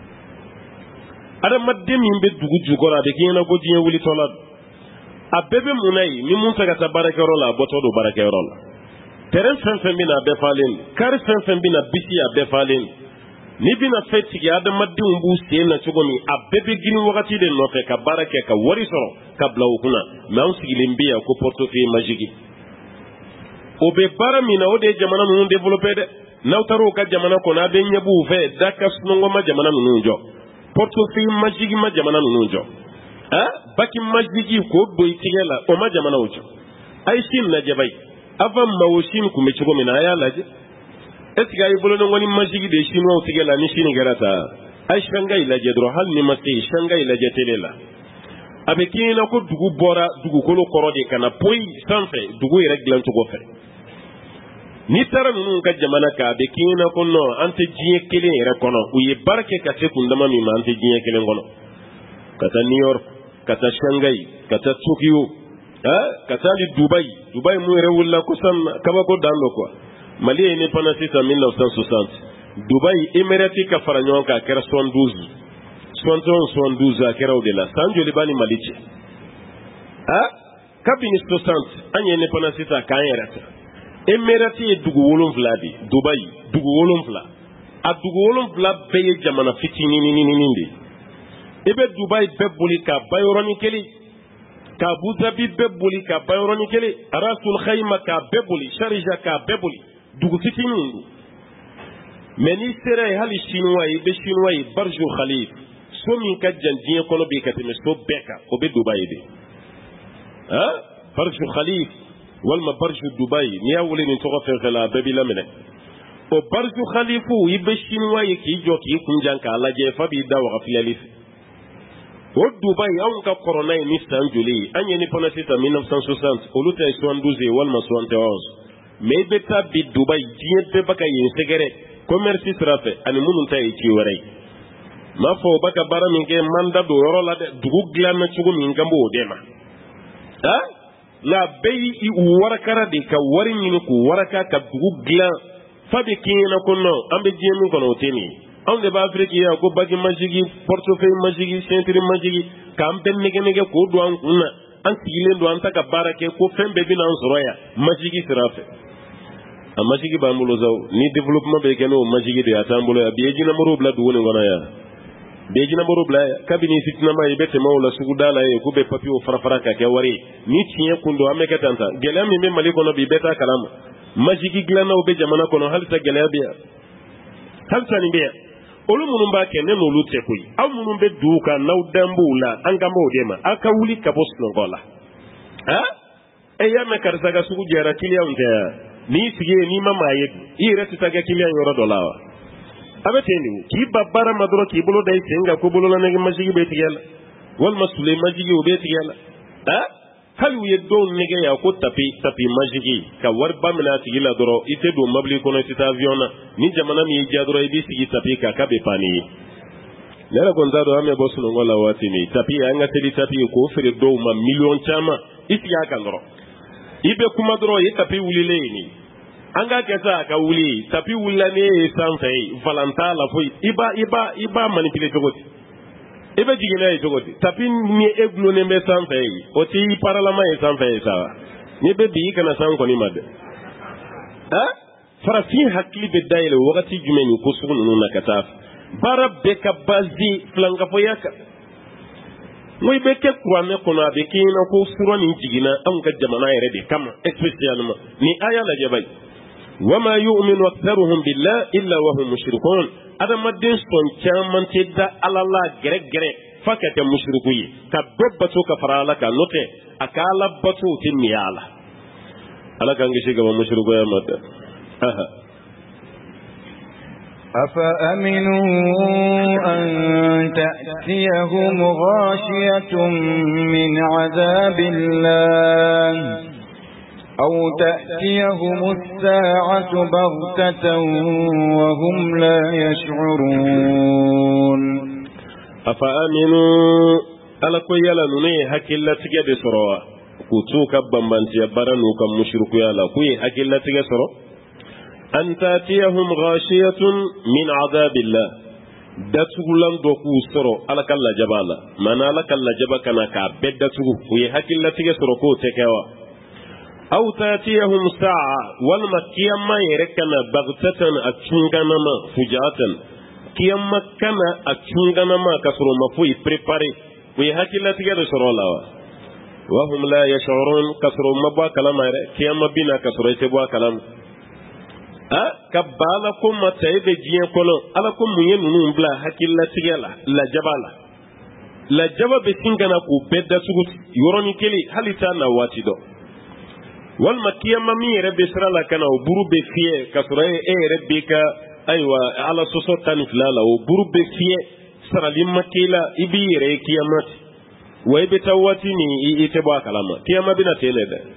Speaker 2: adamaden min bɛ dugu jukɔrɔ a bɛ k'i ɲɛna ko diɲɛ wulitɔla don a bɛɛ bɛ mun na ye ni mun tɛ ka taa baarakɛyɔrɔ la a bɔtɔ don baarakɛyɔrɔ la terrain fɛn fɛn bɛ na a bɛɛ falen don kari fɛn fɛn bɛ na bisi a bɛɛ falen don n'i bɛna fɛn sigi adamadenw b'u sen na cogo min a bɛɛ bɛ girin wagati de nɔfɛ ka baara kɛ ka wari sɔrɔ ka bila u kunna mais anw sigilen bɛ yan ko portefeuille magique o bɛ baara min na o de ye jamana ninnu développé dɛ n'aw taara u ka jamana kɔnɔ a bɛ ɲɛ b'u fɛ da ka sunɔgɔ ma jamana ninnu jɔ portefeuille magique ma jamana ninnu jɔ hein bac magique k'o don i tigɛ la o ma jamanaw jɔ a ye Chine lajɛ bayi avant Mao Chine tun bɛ cogo min na a y'a lajɛ est ce que a y'i bolo nɔgɔn ni magique de ye chinois tigɛ la ni Chine kɛra ta a ye Shanghai lajɛ dɔrɔn hali ni ma se Shanghai lajɛ télé la a bɛ k'i ɲɛna ko dugu bɔra dugukolo kɔrɔ de ka na poyi sanfɛ dugu yɛrɛ dilancogo fɛ n'i taara ninnu ka jamana kan a bɛ k'i ɲɛna ko non an tɛ diɲɛ kelen yɛrɛ kɔnɔ u ye baara kɛ ka se kun dama min ma an tɛ diɲɛ kelen kɔnɔ ka taa New York ka taa Shanghai ka taa Tokyo hein ka taa hali Dubai Dubai mun yɛrɛ wulila ko san kabako dan don quoi Mali ye indépendance sisan mille neuf cent soixante Dubai Émirati ka fara ɲɔgɔn kan a kɛra soixante-douze soixante-onze soixante-douze a kɛra o de la san joli b'a ni Mali cɛ hein kabini soixante an ye indépendance sisan k'an yɛrɛ ta Émirati ye dugu wolonfila de Dubai dugu wolonfila a dugu wolonfila bɛɛ ye jamana fitinininin de i bɛ Dubai bɛɛ boli ka ban yɔrɔnin kelen ka Abu Dhabi bɛɛ boli ka ban yɔrɔnin kelen Rasul Khaima k'a bɛɛ boli Sharjah k'a bɛɛ boli dugu fitinin don mais n'i sera ye hali chinois ye i bɛ chinois ye Burj Khalifa so min ka jan diɲɛ kɔnɔ bi ka tɛmɛ so bɛɛ kan o bɛ Dubai de hein Burj Khalifa walima Burj Dubai n'i y'a wele nin tɔgɔ fɛn fɛn la a bɛɛ b'i laminɛ o Burj Khalifa i bɛ chinois ye k'i jɔ k'i kunjan k'a lajɛ fa b'i da waga filɛli fɛ o Dubai anw ka kɔrɔna ye ni san joli ye an ye ni fana sisan mille neuf cent soixante olu ta ye soixante-douze ye walima soixante et onze mais i bɛ taa bi Dubai diɲɛ bɛɛ bɛ ka yen sɛgɛrɛ commerce sira fɛ ani minnu ta ye ci wɛrɛ ye m'a fɔ o bɛ ka baara min kɛ man da don yɔrɔ la dɛ dugu dilan na cogo min kan b'o de ma hein nka bɛɛ y'i warakara de ka wari ɲini k'u waraka ka dugu dilan fa bɛ k'i ɲɛna ko non an bɛ diɲɛ min kɔnɔ o tɛ nin ye anw de b'a Afrique yan ko bague magique portefeuille magique ceinture magique k'an bɛɛ nɛgɛ nɛgɛ k'o don an kun na an sigilen don an ta ka baara kɛ ko fɛn bɛɛ bɛna an sɔrɔ yan magique sira fɛ a magique b'an bolo sa ni développement bɛ kɛ n'o magique de ye a t'an bolo yan bi ye jinɛmɔriw bila dugu nin kɔnɔ yan bi ye jinɛmɔriw bila yan kabini fitinama i bɛ tɛmɛ o la suguda la ye k'u bɛ papiyew fara fara ka kɛ wari ye ni tiɲɛ kun don an bɛ kɛ tan tan gɛlɛya min bɛ Mali kɔnɔ bi bɛɛ t'a kalama magique dilannaw bɛ jamana kɔnɔ halisa gɛlɛya bɛ yan halisa nin bɛ yan olu minnu b'a kɛ ne n'olu tɛ koyi aw minnu bɛ dugu kan n'aw dan b'o la an kan b'o de ma aw ka wuli ka bɔ sunɔgɔ la hein e y'a mɛn karisa ka sugu jɛra kiliyanw tɛ yan n'i sigi yen n'i ma maa ye dun i yɛrɛ tɛ taa kɛ kiliyan yɔrɔ dɔ la wa a bɛ ten de k'i ba baara ma dɔrɔn k'i bolo da i sen kan ko bololanɛgɛ majigi bɛ tigɛ la walima sule majigi o bɛ tigɛ la hein hali u ye dɔw nɛgɛ yan ko tapi tapi majigi ka wari ba minɛ a tigi la dɔrɔn i tɛ don mobili kɔnɔ i tɛ taa avion na ni jamana min y'i diya dɔrɔn i b'i sigi tapi kan k'a bɛ pan n'i ye ne yɛrɛ kɔni t'a dɔn an bɛ bɔ sunɔgɔ la waati min tapi an ka teli tapi ye k'o feere dɔw ma miliyɔn caman i sigi a kan dɔrɔn i bɛ kuma dɔrɔn i tapi wulilen ye nin an k'a kɛ sa a ka wuli tapi wulila ne ye sanfɛ ye valan t'a la foyi i b'a i b'a i b'a manipuler cogo di i bɛ jigin n'a ye cogo di tapi ni e gulonnen bɛ sanfɛ ye o t'i paralama ye sanfɛ ye sa wa n'i bɛ bi i kana san kɔni ma dɛ hein farafin hakili bɛ dayɛlɛ wagati jumɛn nin ko sugu ninnu na ka taa baara bɛɛ ka base filankafɔya kan n ko i bɛ kɛ kuranɛ kɔnɔ a bɛ k'i ɲɛna ko sura nin jiginna anw ka jamana yɛrɛ de kama spécialement ni aya lajɛ bayi وما يؤمن أكثرهم بالله إلا وهم مشركون هذا ما دين سون كمان تدا على الله غرق غرق فكت مشركوي كببتو كفرالا كنوتة أكالا بتو تنيالا على كان شيء كمان مشركوي مات أها
Speaker 1: أفأمنوا أن تأتيهم غاشية من عذاب الله أو تأتيهم الساعة بغتة وهم لا يشعرون
Speaker 2: أفأمنوا على كيالا نوني هكيلا تجد سروا كتوك بمبانتي برانو كم مشركو يالا كوي هكيلا تجد سروا أن تأتيهم غاشية من عذاب الله داتغلان دوكو سرو على كلا جبالا من على كلا جبا كنا كابد داتغو كوي هكيلا تجد سروا كو تكوا أو تأتيهم ساعة والمكيما يركنا بغتة أتشنغنما فجاة كيما كنا أتشنغنما كسر مفوي بريباري ويهاكي لا تجد سرولا وهم لا يشعرون كسر مبوا كلام كيما بنا كسر يتبوا كلام أه كبالكم ما تيجي جين كلو ألكم مين نومبلا هاكي لا تجلا لا جبالا لا جبا بسنغنا كوبدا سوت يوروني كلي هل تانا واتيدو walma kiyama mi yɛrɛ bɛ sira la kana o buru bɛ fiyɛ ka sɔrɔ e yɛrɛ bɛ ka ayiwa ala sɔsɔ tan ni fila la o buru bɛ fiyɛ sarali ma k'i la i b'i yɛrɛ ye kiyama ti wa i bɛ taa waati min i tɛ bɔ a kalama kiyama bɛna ten de dɛ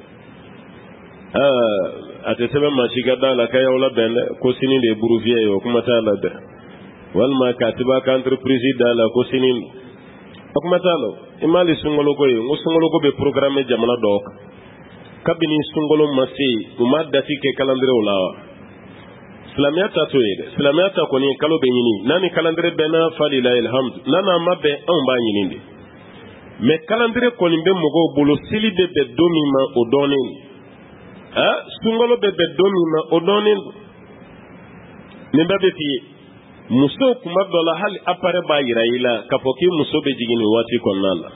Speaker 2: aa a tɛ sɛbɛn maa si ka da la k'a y'aw labɛn dɛ ko sini de ye buru fiyɛ ye o kuma t'a la dɛ walima katiba ka entreprise da la ko sini o kuma t'a la i m'ale sunkalo ko ye n ko sunkalo ko bɛ programme jamana dɔw kan kabini sungolo mase uma dati ke calendrier la islamiyya ta to yede islamiyya ta ko ni kalo be nyini nani calendrier bena falila alhamd nana mabbe on ba nyini de me calendrier ko ni be mogo bolo sili be be domi ma o donin ha sungolo be be domi ma o donin ne ba be fi muso kuma dola hal apare ba yiraila kapoki muso be jigini wati konnala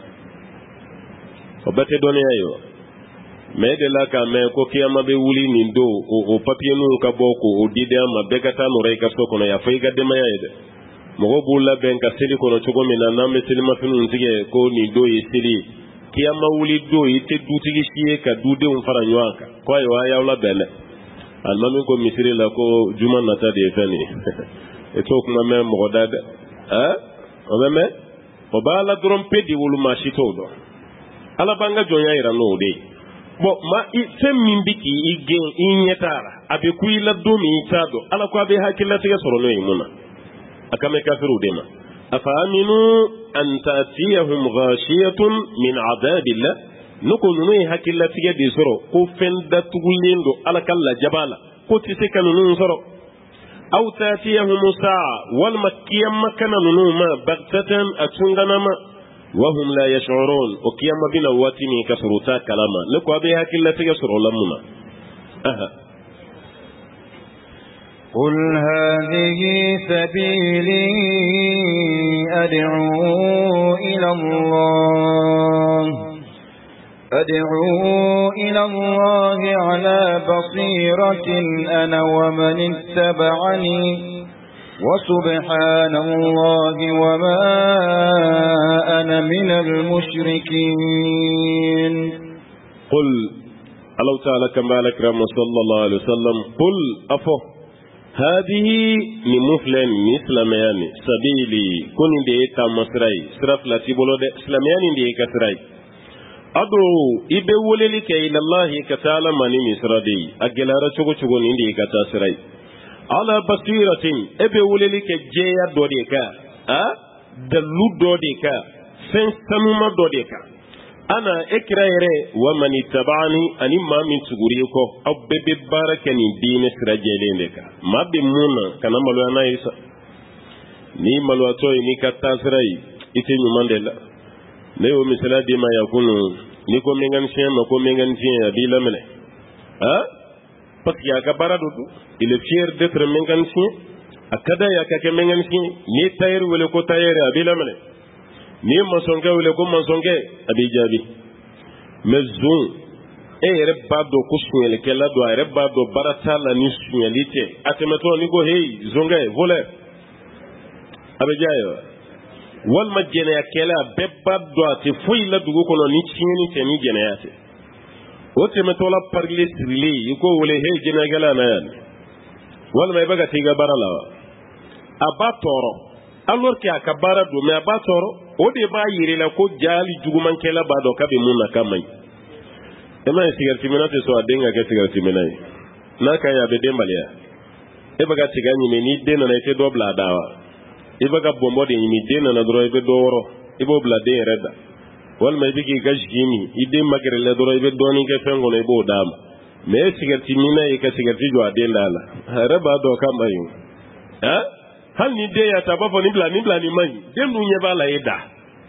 Speaker 2: o bete doniya yo mais de la ka mais ko kiyama be wuli nin do o, o papier nu ka boko o dide ama be ka tanu ray ka so kono ya fay ga de maya de mo go bulla ben ka seli kono to go mina na me seli ma finu ntige ko ni do yi seli kiyama wuli do yi te du tigi shiye ka du de on fara nyoaka ko ay wa ya wala bele al mami ko misiri la ko juma nata de fani e to kuma me mo go dade ha o be me o ba la drum pedi wulu ma shito do ala banga jonya ira no de bo ma i sem min biki i gen i nyetara abe kuyi la do mi tado ala ko abe hakilla tiga soro no yimuna akame kafiru dema afa aminu an ta'tiyahum ghashiyatun min adabillah nukunu no hakilla tiga di soro ko fenda tugulindo ala kala jabala ko tise kanunu soro aw ta'tiyahum sa'a wal makkiyam makana numa bagtatan atunganama وهم لا يشعرون وكيما بنا واتني كسروتا كلاما لكو أبيها كلا تيسر لمنا أها
Speaker 1: قل هذه سبيلي أدعو إلى الله أدعو إلى الله على بصيرة أنا ومن اتبعني وسبحان الله وما أنا من المشركين
Speaker 2: قل الله تعالى كما لكرم صلى الله عليه وسلم قل أفو هذه نمفلن إسلامياني سبيلي كن دي كمسراي سرف لاتبولو دي إسلامياني دي كسراي أدعو إبولي لك إلى الله كتالا مني مسردي أجلارا شغو شغو نندي كتاسراي ala basiratin ebe wuleli ke jeya do de ka a dalu do de ka sen sanuma do de ka ana ekrayre wa man tabani ani ma min tuguri ko abbe barakani dine sira jelende ka mabbe munna kana malu ana isa ni malu ato ni katta sirai ite nyumandela ne o misala di ma yakunu ni ko mengan sien ma ko mengan sien abi lamene ha parce qu'il y a Gabarado, il est fier d'être mécanicien. À Kada, il y a quelqu'un mécanicien. Ni tailleur ou le co-tailleur, à Bilamane. Ni maçonge ou le co-maçonge, à Bijabi. Mais Zoun, e yɛrɛ b'a dɔn ko suɲɛlikɛla don a yɛrɛ b'a dɔn baara t'a la ni suɲɛli tɛ a tɛmɛtɔ ni ko hey zɔnkɛ voleur a bɛ diya ye wa walima jɛnɛyakɛla bɛɛ b'a dɔn a tɛ foyi la dugu kɔnɔ ni tiɲɛni tɛ ni jɛnɛya tɛ o tɛmɛtɔ la parili sirilen i ko wele hey jɛnɛyakɛla na yan walima i bɛ ka taa i ka baara la wa a b'a tɔɔrɔ alors que a ka baara don mais a b'a tɔɔrɔ o de b'a yira la ko jali jugumankɛla b'a dɔn k'a bɛ mun na k'a man ɲi e ma ye sigariti minna tɛ sɔn a den ka kɛ sigariti minna ye n'a ka ɲi a bɛ den baliya e bɛ ka tiga ɲimi ni den nana i tɛ dɔ bila a da wa i bɛ ka bɔnbɔ de ɲimi den nana dɔrɔn i bɛ dɔ wɔrɔ i b'o bila den yɛrɛ da walima i bɛ k'i ka jigi min i den magɛrɛla dɔrɔn i bɛ dɔɔnin kɛ fɛn kɔnɔ i b'o d'a ma mais e sigariti minna ye ka sigariti jɔ a den da la a yɛrɛ b'a dɔn k'a man ɲi han hali ni den y'a ta a b'a fɔ nin bila nin bila nin man ɲi den dun ɲɛ b'a la e da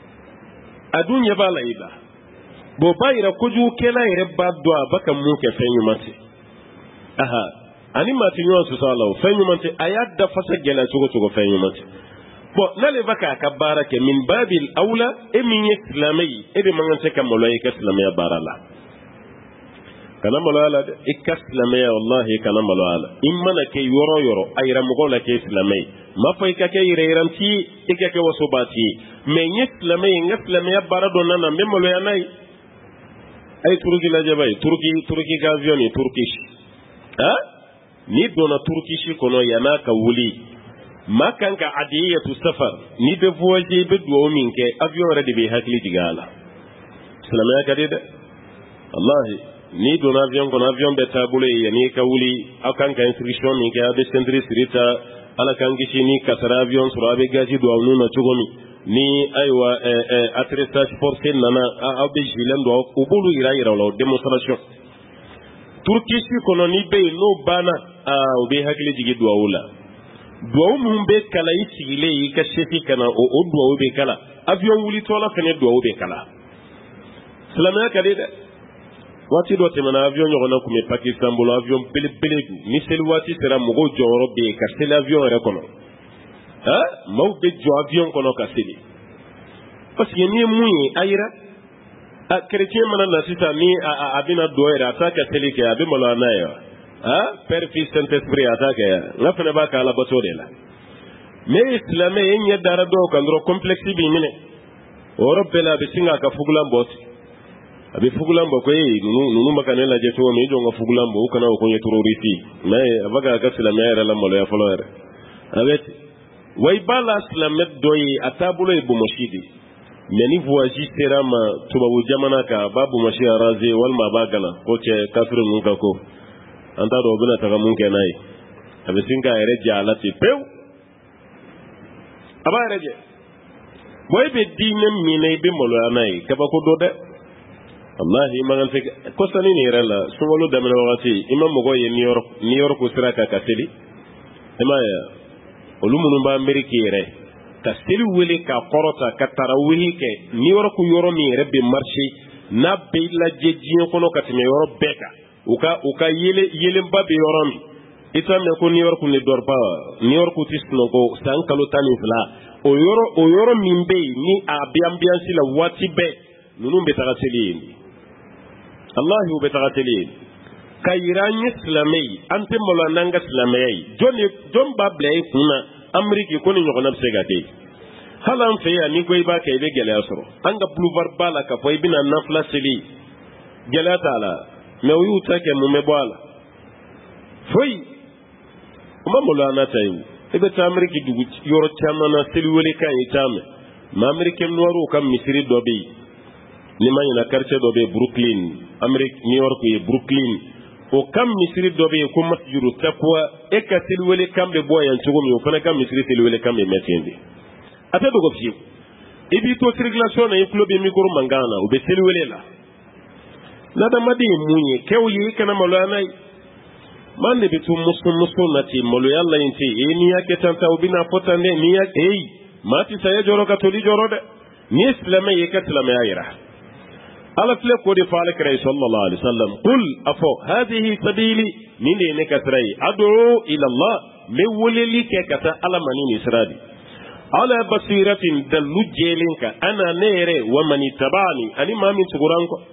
Speaker 2: a dun ɲɛ b'a la e da bon b'a yira kojugukɛla yɛrɛ b'a dɔn a b'a ka mun kɛ fɛn ɲuman tɛ aha ani maa tɛ ɲɔgɔn sɔsɔ a la o fɛn ɲuman tɛ a y'a dafasa gɛlɛya cogo cogo fɛn ɲuman tɛ bon n'ale b'a k'a ka baara kɛ min babil awla e min ye silamɛ ye e de man kan tɛ ka maloya i ka silamɛya baara la kana maloya la dɛ i ka silamɛya wallahi kana maloya la i mana kɛ yɔrɔ yɔrɔ a yira mɔgɔw la k'e silamɛ ye m'a fɔ i ka kɛ yɛrɛyiranti ye i ka kɛ wasobaati ye mais n ye silamɛ ye n ka silamɛya baara dɔ nana n bɛ maloya n'a ye a ye turuki lajɛ ba ye turuki turuki ka avion ni turkish ah n'i donna turkish kɔnɔ yan'a ka wuli maa kan ka adiyatu safar n'i bɛ voyager i bɛ duwawu min kɛ avion yɛrɛ de bɛ hakili jigin a la silamɛya ka di dɛ wallahi n'i donna avion kɔnɔ avion bɛ taabolo ye yan'i ka wuli aw kan ka instruction min kɛ a bɛ ceinture siri ta ala kan kisi ni kasara avion sɔrɔ a bɛ gazi don aw nun na cogo min ni ayiwa atterrissage forcé nana aw bɛ gilet don u b'olu yira yira o la o démonstration turkisi kɔnɔ ni bɛ yen n'o banna aa u bɛ hakili jigin duwawu la duwawu minnu bɛ kala i sigilen i ka seti kana o o duwawu bɛ kala avion wulitɔla fɛnɛ duwawu bɛ kala silamɛya ka di dɛ waati dɔ tɛmɛna avion ɲɔgɔnna tun bɛ Pakistan bolo avion belebele don ni seli waati sera mɔgɔw jɔyɔrɔ bɛ yen ka seli avion yɛrɛ kɔnɔ ah maaw bɛ jɔ avion kɔnɔ ka seli parce que ni ye mun ye a yira a chrétien mana na sisan ni a a bɛna dɔ yɛrɛ a t'a ka seli kɛ a bɛ maloya n'a ye wa ah père fils saint esprit a t'a kɛ yan n ka fana b'a kɛ alabato de la mais e silamɛ e ɲɛ dara dɔw kan dɔrɔn complexe b'i minɛ o yɔrɔ bɛɛ la a bɛ sin k'a ka fugulan bɔ ten a bɛ fugulan bɔ ko ee ninnu ninnu bɛ ka ne lajɛ cogo min i jɔ n ka fugulan bɔ u kana o ko n ye terroriste mais a bɛ k'a ka silamɛya yɛrɛ la maloya fɔlɔ yɛrɛ a bɛ ten wa i b'a la silamɛ dɔ ye a taabolo ye bomosi de mais ni voyage sera ma tubabu jamana kan a b'a bomosi arranger walima a b'a gana ko cɛ kafiri ninnu ka ko an t'a dɔn o bɛna taga mun kɛ n'a ye a bɛ sin k'a yɛrɛ jɛ a la ten pewu a b'a yɛrɛ jɛ bon e bɛ diinɛ min na i bɛ maloya n'a ye kabako dɔ dɛ wallahi i man kan tɛ kɔsani nin yɛrɛ la sunkalo daminɛ wagati i ma mɔgɔ ye New York New York sira kan ka seli i m'a ye olu minnu b'a Amérique yɛrɛ ka seli wele k'a kɔrɔta ka tarawih kɛ New York yɔrɔ min yɛrɛ bɛ marché n'a bɛ lajɛ diɲɛ kɔnɔ ka tɛmɛ yɔrɔ bɛɛ kan u ka u ka yele yelenba bɛ yɔrɔ min i t'a mɛn ko New York ne dort pas New York tɛ sunɔgɔ san kalo tan ni fila o yɔrɔ o yɔrɔ min bɛ yen ni a bɛ ambiance la waati bɛɛ ninnu bɛ taga seli yen Allahi u bɛ taga seli yen ka yira an ye silamɛ ye an tɛ maloya n'an ka silamɛya ye jɔn ye jɔn b'a bila i kun na Amérique ko ni ɲɔgɔnna bɛ se ka kɛ hali an fɛ yan n'i ko i b'a kɛ i bɛ gɛlɛya sɔrɔ an ka boulevard b'a la k'a fɔ i bɛna nafila seli gɛlɛya t'a la mais u y'u ta kɛ mun bɛ bɔ a la foyi u ma maloya n'a ta ye i bɛ taa Amérique dugu yɔrɔ caman na seli wele kan i t'a mɛn mais américain noirs ka misiri dɔ bɛ yen ni ma ɲina quartier dɔ bɛ yen Brooklyn Amérique New York ye Brooklyn o kan misiri dɔ bɛ yen ko masjidu taqwa e ka seliwele kan bɛ bɔ yan cogo min o fana ka misiri seliwele kan bɛ mɛn ten de a tɛ dogo fiyewu i b'i to circulation na i tulo bɛ micro mankan na u bɛ seliwele la n'adamaden ye mun ye kɛw ye i kana maloya n'a ye maa de bɛ to muso-muso na ten maloya la yen ten ee n'i y'a kɛ tan tan u bɛna fɔ tan dɛ n'i y'a ee maa tɛ saya jɔrɔ ka toli jɔrɔ dɛ n'i ye silamɛ ye i ka silamɛya yira ala filɛ k'o de fɔ alakira ye sallallahu alaihi wasallam qul a fɔ hadihi sabili nin de ye ne ka sira ye ad'u ila Allah n bɛ weleli kɛ ka taa ala ma ni nin sira de ala basiratin dallu jɛlen kan ana ne yɛrɛ wa man ittaba'ani ani maa min tugura n kɔ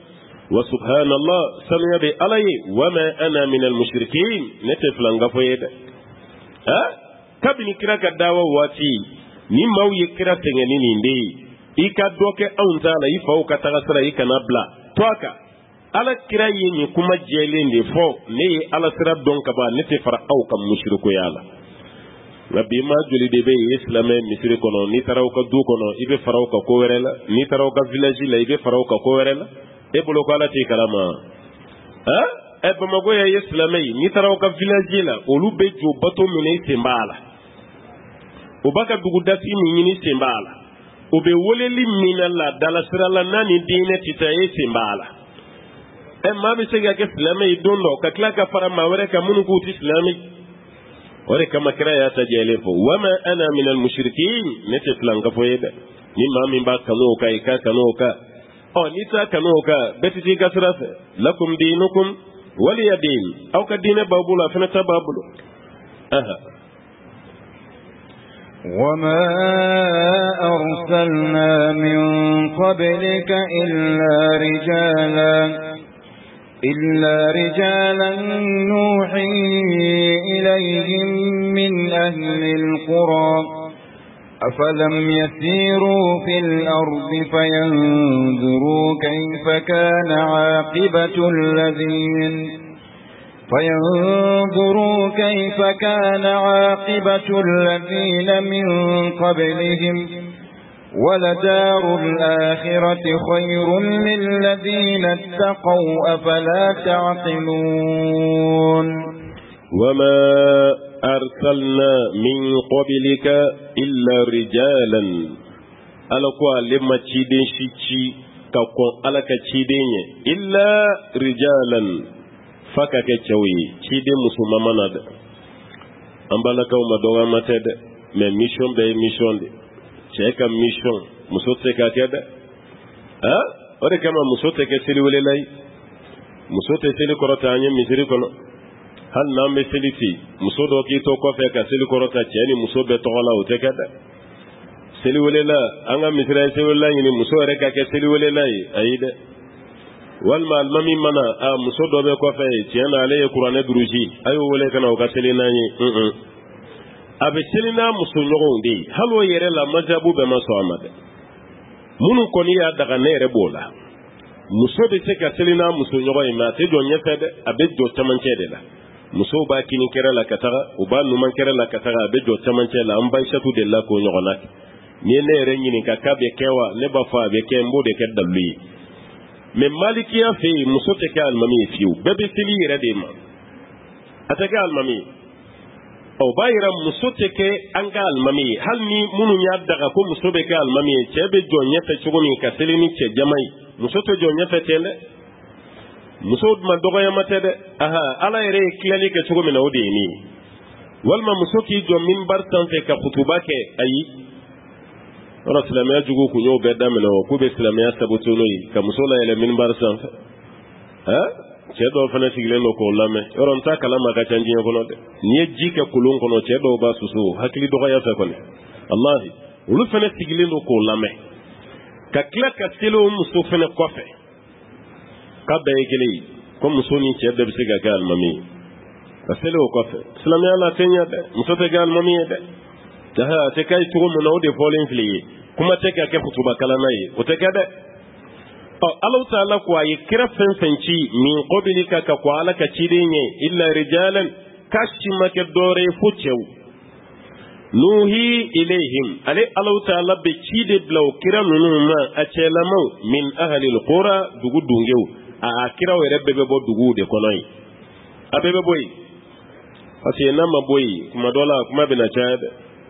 Speaker 2: wa subhanallah sanuya be alaye wa ma ana min al mushrikin nete flanga foyeda ha kabini kira ka dawa wati ni maw ye kira tengeni ni ndi ika doke aunta la ifa o katara sara ikana bla toaka ala kira ye ni kuma jelende fo ne ala sira don ka ba nete fara au kam mushriku yala rabbi ma joli de be islamé misri kono ni taraw ka du kono ibe faraw ka ko werela ni taraw ka village la ibe faraw ka ko werela e bolo ko ala ti kalama ha e ba mago ya islamé ni taraw ka village la olu be jo bato mine sembala o baka dugu dasi mi ni sembala o be woleli minalla dala sirala nani dine titaye sembala e ma be sega ke islamé dondo ka klaka fara mawere ka munu ko islamé ore kama kira ya tajele fo wama ana min al mushrikin nete flanga fo yeda ni ma min ba kanu ka ka kanu ka o ni ta kanu ka betiti gasra lakum dinukum waliya din aw ka dina babula fana tababulu aha
Speaker 1: وما أرسلنا من قبلك إلا رجالا إلا رجالا نوحي إليهم من أهل القرى أفلم يسيروا في الأرض فينظروا كيف كان عاقبة الذين فينظروا كيف كان عاقبة الذين من قبلهم ولدار الآخرة خير للذين اتقوا أفلا تعقلون
Speaker 2: وما أرسلنا من قبلك إلا رجالا ألقوا لما تشيدين شيء كقول ألك تشيدين إلا رجالا فكك تشوي تشيدين مسلمانا أمبالك وما دوغا متد من ميشون بي ميشون دي cheka mission musote ka keda ha ore kama musote ke sili wele lay musote sili korota anye misiri kono hal na me siliti musodo ki to ko fe ka sili korota cheni musobe to la o tekeda sili wele la anga misira sili wele lay ni musore ka ke sili wele lay ayide wal mal mami mana a musodo be ko fe chena ale qur'ane duruji ayo wele kana o ka sili nani mm abe selina muso ɲɔgɔnw de halo yɛrɛ la majabu bɛɛ ma sɔn a ma dɛ minnu kɔni y'a daga ne yɛrɛ b'o la muso bɛ se ka selina muso ɲɔgɔn ye mɛ a tɛ jɔ ɲɛfɛ dɛ a bɛ jɔ camancɛ de la musow b'a kini kɛrɛ la ka taga u b'a numan kɛrɛ la ka taga a bɛ jɔ camancɛ la an ba isatu de la k'o ɲɔgɔn na ni ye ne yɛrɛ ɲininka k'a bɛ kɛ wa ne b'a fɔ a bɛ kɛ n b'o de kɛ dalu ye mɛ malikiya fɛ yen muso tɛ kɛ alimami ye fiyewu bɛɛ bɛ seli yɛrɛ de ma a tɛ kɛ alimami ye o b'a yira muso tɛ kɛ an ka alimami ye hali ni minnu y'a daga ko muso bɛ kɛ alimami ye cɛ bɛ jɔ ɲɛfɛ cogo min ka seli ni cɛ jama ye muso tɛ jɔ ɲɛfɛ ten dɛ muso ma dɔgɔyama tɛ dɛ aha ala yɛrɛ ye tilali kɛ cogo min na o de ye nin ye walima muso k'i jɔ minbar sanfɛ ka kutuba kɛ ayi yɔrɔ silamɛya jugu kun y'o bɛɛ daminɛ o k'u bɛ silamɛya saboto n'o ye ka muso layɛlɛ minbar sanfɛ ha cɛ dɔw fana sigilen don k'o lamɛn yɔrɔ n t'a kalama ka ca diɲɛ kɔnɔ dɛ n'i ye ji kɛ kolon kɔnɔ cɛ dɔw b'a susu hakili dɔgɔya fɛ kɔni walahi olu fana sigilen don k'o lamɛn ka tila ka seli o muso fana kɔfɛ k'a bɛɛ ye kelen ye ko muso ni cɛ bɛɛ bɛ se ka kɛ alimami ye ka seli o kɔfɛ silamɛya la tɛ ɲɛ dɛ muso tɛ kɛ alimami ye dɛ jaha a tɛ kɛ ye cogo min na o de fɔlen filɛ ye kuma tɛ ka kɛ kutuba kalanna ye o tɛ kɛ dɛ Allah ta'ala ko ayi kira fɛn fɛn ci min qabilika ka ko ala ka ciden ye illa rijalan kashi make dore fu cew nuhi ilayhim ale Allah ta'ala be cide blaw kira nunu ma a celamau min ahli alqura dugu dungew a kira were bebe bo dugu de konoy a bebe boy ase na ma boy kuma dola kuma bina chade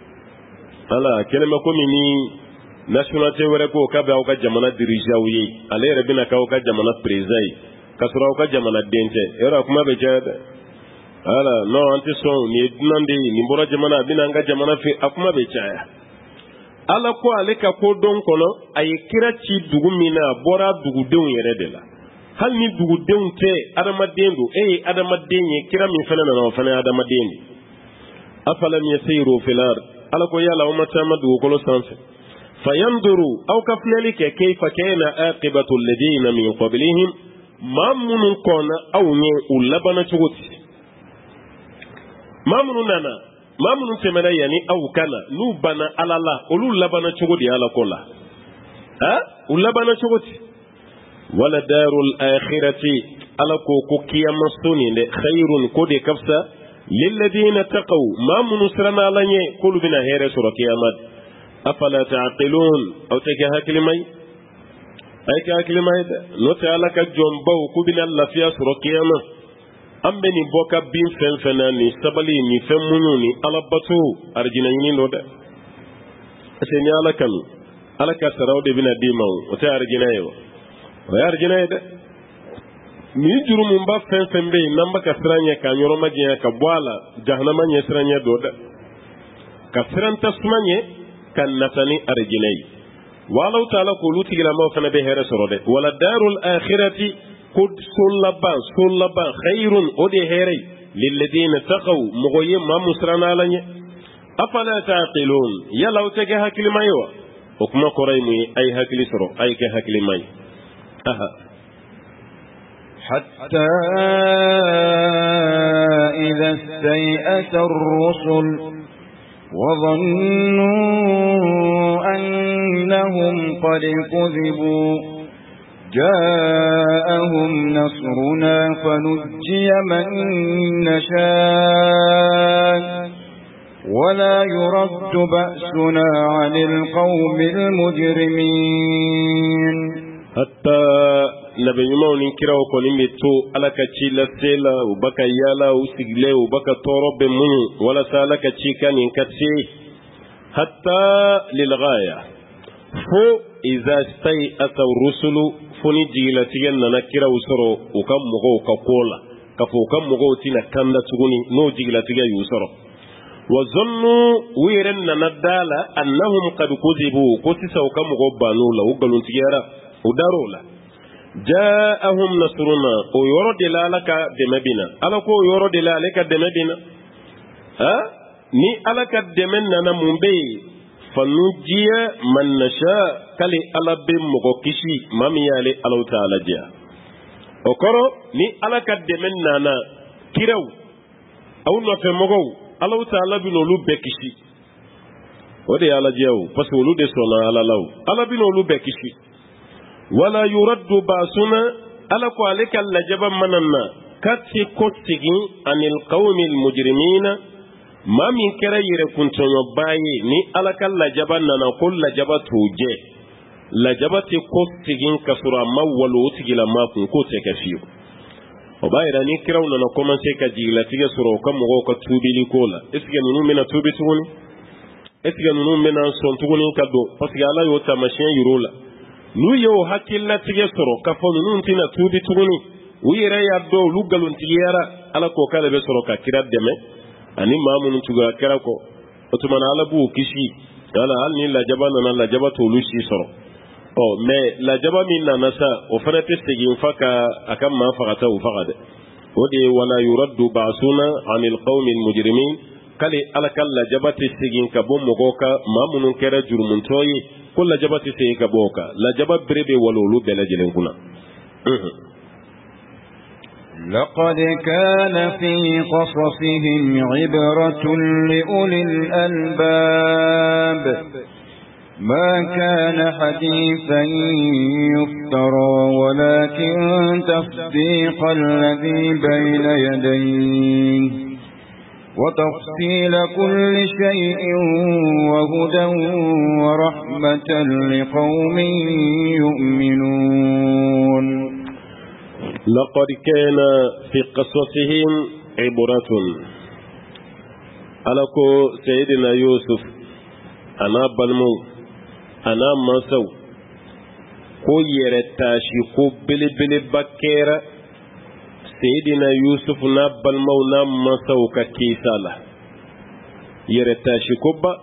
Speaker 2: ala kelema ko mini nationalité wɛrɛ ko k'a bɛ aw ka jamana dirigeaw ye ale yɛrɛ bɛna k'aw ka jamana président ye k'a sɔrɔ aw ka jamana den tɛ yɔrɔ a kuma bɛ caya dɛ wala non an tɛ sɔn nin ye dunan de ye nin bɔra jamana a bɛna an ka jamana fɛ a kuma bɛ caya ala ko ale ka kodɔn kɔnɔ a ye kira ci dugu min na a bɔra dugudenw yɛrɛ de la hali ni dugudenw tɛ adamaden don e ye adamaden ye kira min fana nana o fana ye adamaden de afalam yasiru fil ard ala ko yala aw ma caman dugukolo sanfɛ فينظروا أو كفنالك كيف كان عاقبة الذين من قبلهم maa minnu kɔnna aw ɲɛ u labana cogo di maa minnu nana maa minnu tɛmɛna yanni aw kana n'u banna ala la olu labana cogo di ala ko la ha u labana cogo di wala darul akhirati ala ko ko kiyama soni de khairun ko de kafsa lilladina taqaw maa minnu sirana ala ɲɛ k'olu bɛna hɛrɛ sɔrɔ kiyama afala ta'qilun aw tɛ kɛ hakilimai ay ka hakilimai de n'o tɛ ala ka jɔnbaw k'u bɛna lafiya sɔrɔ kiyama an bɛ nin bɔ ka bin fɛn fɛn na ni sabali ni fɛn munyu ni ala bato arjina ɲini do dɛ parce que ni ala kanu ala ka saraw de bɛna d'i ma o tɛ arjina ye wa o ye arjina ye dɛ ni juru mun ba fɛn fɛn bɛ yen n'an bɛ ka siran ɲɛ k'an yɔrɔ ma jɛnya ka bɔ a la jahanama ɲɛ siran ɲɛ do dɛ ka siran tasuma ɲɛ ka nata ni arjina ye wa alaw taala k'olu tigilamaw fana bɛ hɛrɛ sɔrɔ dɛ wala darul akhirati ko son laban son laban khairun o de hɛrɛ lilladina taqaw mɔgɔ ye maa mun siranna ala ɲɛ afala taqilun yala aw tɛ kɛ hakilima ye wa o kuma kɔrɔ ye mun ye a ye hakili sɔrɔ a ye kɛ hakilima ye aha
Speaker 1: حتى إذا استيأس الرسل وظنوا أنهم قد كذبوا جاءهم نصرنا فنجي من نشاء ولا يرد بأسنا عن القوم المجرمين
Speaker 2: حتى نبي يمون كراو كوني تو على كتشيلا سيلا وبكا يالا وسجلي وبكا تورب من ولا سالك تشيكان كتشي حتى للغاية فو إذا استيأس الرسل فني جيلا تيجن نكرا وسرو وكم مغو كقولا كفو كم مغو تينا كندا تغني نو جيلا تيجا يسرو وظنوا ويرن ندالا أنهم قد كذبوا كتسا وكم مغو بانولا وقالوا تيجارا ودارولا جاءهم نصرنا ويرد لك دمبنا ألكو يرد لك دمبنا ها ni ala ka dɛmɛ nana mun bɛ yen fanujiya man nasha kale ala bɛ mɔgɔ kisi maa min y'ale alaw ta ala diya o kɔrɔ ni ala ka dɛmɛ nana kiraw aw nɔfɛ mɔgɔw alaw ta ala bɛ n'olu bɛɛ kisi o de ye ala diya o parce que olu de sɔnna ala la o ala bɛ n'olu bɛɛ kisi wala yuraddu basuna ala ko ale ka lajaba mana na ka se ko segin anil qawmil mujrimina maa min kɛra yɛrɛkuntɔɲɔba ye ni ala ka lajaba nana ko lajaba t'o jɛ lajaba tɛ ko segin ka sɔrɔ a ma walo o tigilama kun k'o tɛ kɛ fiyewu o b'a yira ni kiraw nana komanse ka jigilatigɛ sɔrɔ u ka mɔgɔw ka tuubili ko la est ce que ninnu bɛna tuubi tuguni est ce que ninnu bɛna sɔn tuguni ka don parce que ala y'o taamasiyɛn yir'u la n'u ye o hakililatigɛ sɔrɔ k'a fɔ ninnu tɛna tuubi tuguni u yɛrɛ y'a dɔn olu nkalontigiyara ala k'o k'ale bɛ sɔrɔ ka kira dɛmɛ ani maa minnu tugura kɛra kɔ o tuma na ala b'u kisi wala hali ni lajaba nana lajaba t'olu si sɔrɔ ɔ mɛ lajaba min nana sa o fana tɛ segin fa ka a ka maa fagata o faga dɛ o de ye wala yuraddu ba'suna anil qawmil mujrimin k'ale ala ka lajaba tɛ segin ka bɔ mɔgɔw ka maa minnu kɛra jurumuntɔ ye ko lajaba tɛ segin ka bɔ o kan lajaba bere bɛ walo olu bɛɛ lajɛlen kunna.
Speaker 1: لقد كان في قصصهم عبرة لأولي الألباب ما كان حديثا يفترى ولكن تصديق الذي بين يديه وتفصيل كل شيء وهدى ورحمة لقوم يؤمنون
Speaker 2: لقد كان في قصصهم عبرة ألكو سيدنا يوسف أنا بلمو أنا مسو كو يرتاشي كو بلي بلي بكيرا سيدنا يوسف نا بلمو نا مسو ككيسالة يرتاشي كوبا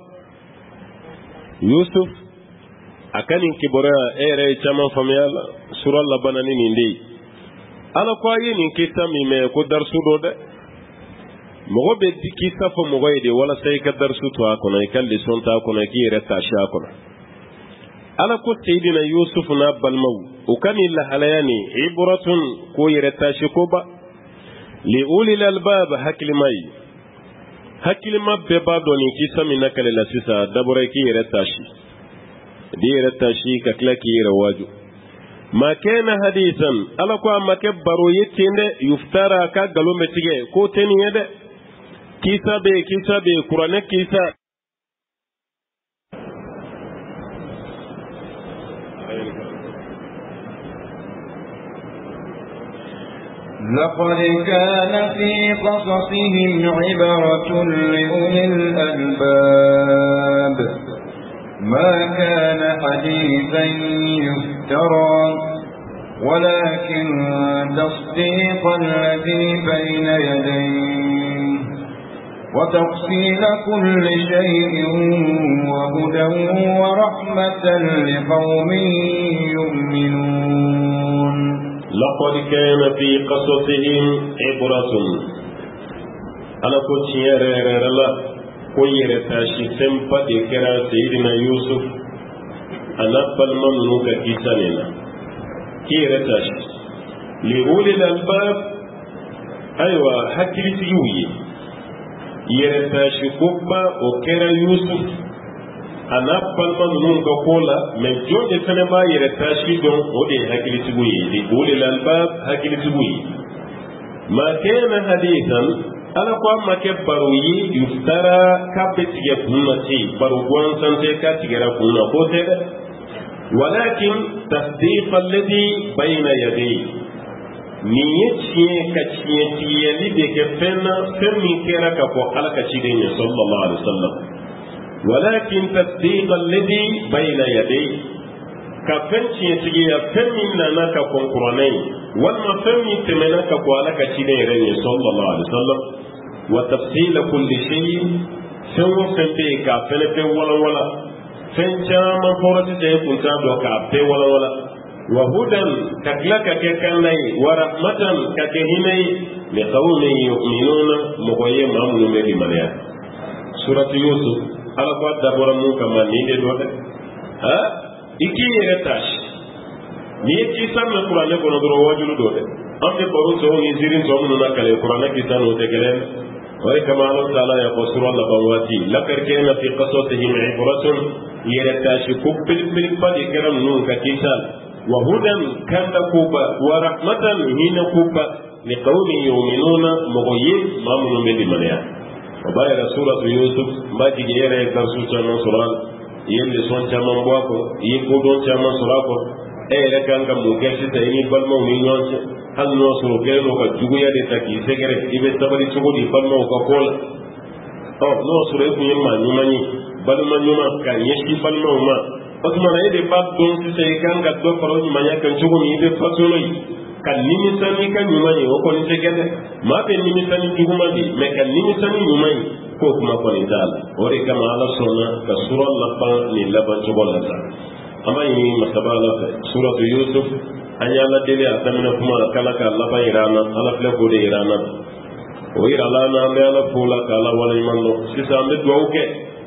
Speaker 2: يوسف أكانين كبرا إيري چما فميالا سورة لبناني نندي ala ko aye nin kisa min mɛ ko darsu dɔ dɛ mɔgɔ bɛ di kisa fɔ mɔgɔ ye de walasa i ka darsu to a kɔnɔ i ka leçon t'a kɔnɔ i k'i yɛrɛ taasi a kɔnɔ ala ko seyidina yusufu n'a balimaw ukani lahalayani ibratun ko yeretashi ko ba li ulil albab haklimai haklima be ba doni kisa min nakale la sisa dabore ki yeretashi di yeretashi ka klaki yerawaju ma kana hadisan ala ko make baro yetinde yuftara ka galombe tige ko teniyede kisa be kisa be qur'ane kisa
Speaker 1: لقد كان في قصصهم عبرة لأولي الألباب ما كان حديثا يفترى ولكن تصديق الذي بين يديه وتفصيل كل شيء وهدى ورحمة لقوم يؤمنون
Speaker 2: لقد كان في قصصهم عبرة أنا كنت يرى الله كوير تاشي سمبا دكرا سيدنا يوسف أنا بالممنوك كيساننا كير تاشي لأولي الألباب أيوة حكري سيوي يرتاشي كوبا وكرا يوسف أنا بالممنوك كولا من جود سنبا يرتاشي دون ودي حكري سيوي لأولي الألباب حكري سيوي ما كان حديثا ala ko amma ke baroyi yuftara kabe tige kunna ti baro gwan sante ka tigera kunna ko te walakin tasdiq alladhi bayna yadayhi ni yace ka ciye ciye li de ke fenna fermi kera ka ko alaka cide ne sallallahu alaihi wasallam walakin tasdiq alladhi bayna yadayhi ka fenci ciye ya fermi na ka konkuranai wal fermi temena ka ko alaka cide ne sallallahu alaihi wasallam وتفصيل كل شيء سوى سنبي كافل ولا ولا فنجام فرص تكون تابو كافل ولا ولا وهدى ككلك ككني ورحمة ككهني لقوم يؤمنون مغيم أمن من منيا سورة يوسف على قد دبر منك من نيد دوت ها إكي يرتاش نيجي سام القرآن يكون دروا وجلو دوت أم يبرو سو نزيرين سو من نكال القرآن كيسان وتكلم وكما الله تعالى يقول سورة البواتي لقد كان في قصصهم عبرة يرتاشي كبل بالبال كرم نون كيسان وهدى كان كوبا ورحمة هنا كوبا لقوم يؤمنون مغيب مامن من المنيا وباير سورة يوسف ما تيجي يرى يكسر سورة سورة يلي سون تمام بواكو يكودون تمام سورة إيه لكان كم مكسر تاني بالمو مينوان hal no so kero ka juguya de taki segere ibe tabari chugudi balmo ka kol oh no so re kunye ma nyuma ni balma nyuma ka yeshi balmo ma osma na ide bab don si se kan ga do paro ni manya kan chuguni ibe fasolo yi kan nimi sani kan nyuma ni o ko ni segere ma be nimi sani juguma di me kan nimi sani nyuma ni ko kuma ko ni dal ore kama ala sona ka sura labba ni labba chugola sa ama yi masabala suratu yusuf an yi ala dele a tamina kuma kala ka laban irana ala fila ko de irana o irala na an bɛ ala fo la ka ala waleɲuman dɔn sisan an bɛ duwawu kɛ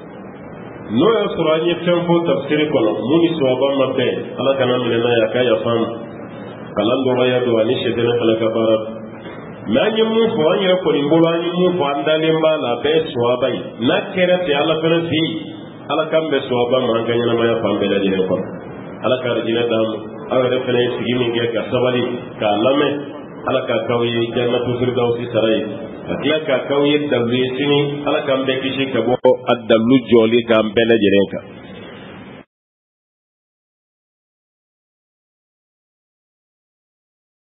Speaker 2: n'o y'a sɔrɔ an ye fɛn fɔ tafsiri kɔnɔ mun ni sɔgɔba ma bɛn ala kana minɛ n'a ye a ka yafa ma kalan dɔgɔya don ani sɛtɛnɛ fana ka baara mɛ an ye mun fɔ an yɛrɛ kɔni bolo an ye mun fɔ an dalen b'a la a bɛɛ ye sɔgɔba ye n'a kɛra ten ala fana fɛ yen ala k'an bɛ sɔgɔba ma an ka ɲɛnamaya fan bɛɛ lajɛlen kɔnɔ ala ka arijinɛ d'an ma aw yɛrɛ fana ye sigi min kɛ ka sabali k'a lamɛn ala ka k'aw ye jannatu firdawsi sara ye ka tila ka k'aw ye dalu ye sini ala k'an bɛɛ kisi ka bɔ a dalu jɔli k'an bɛɛ lajɛlen kan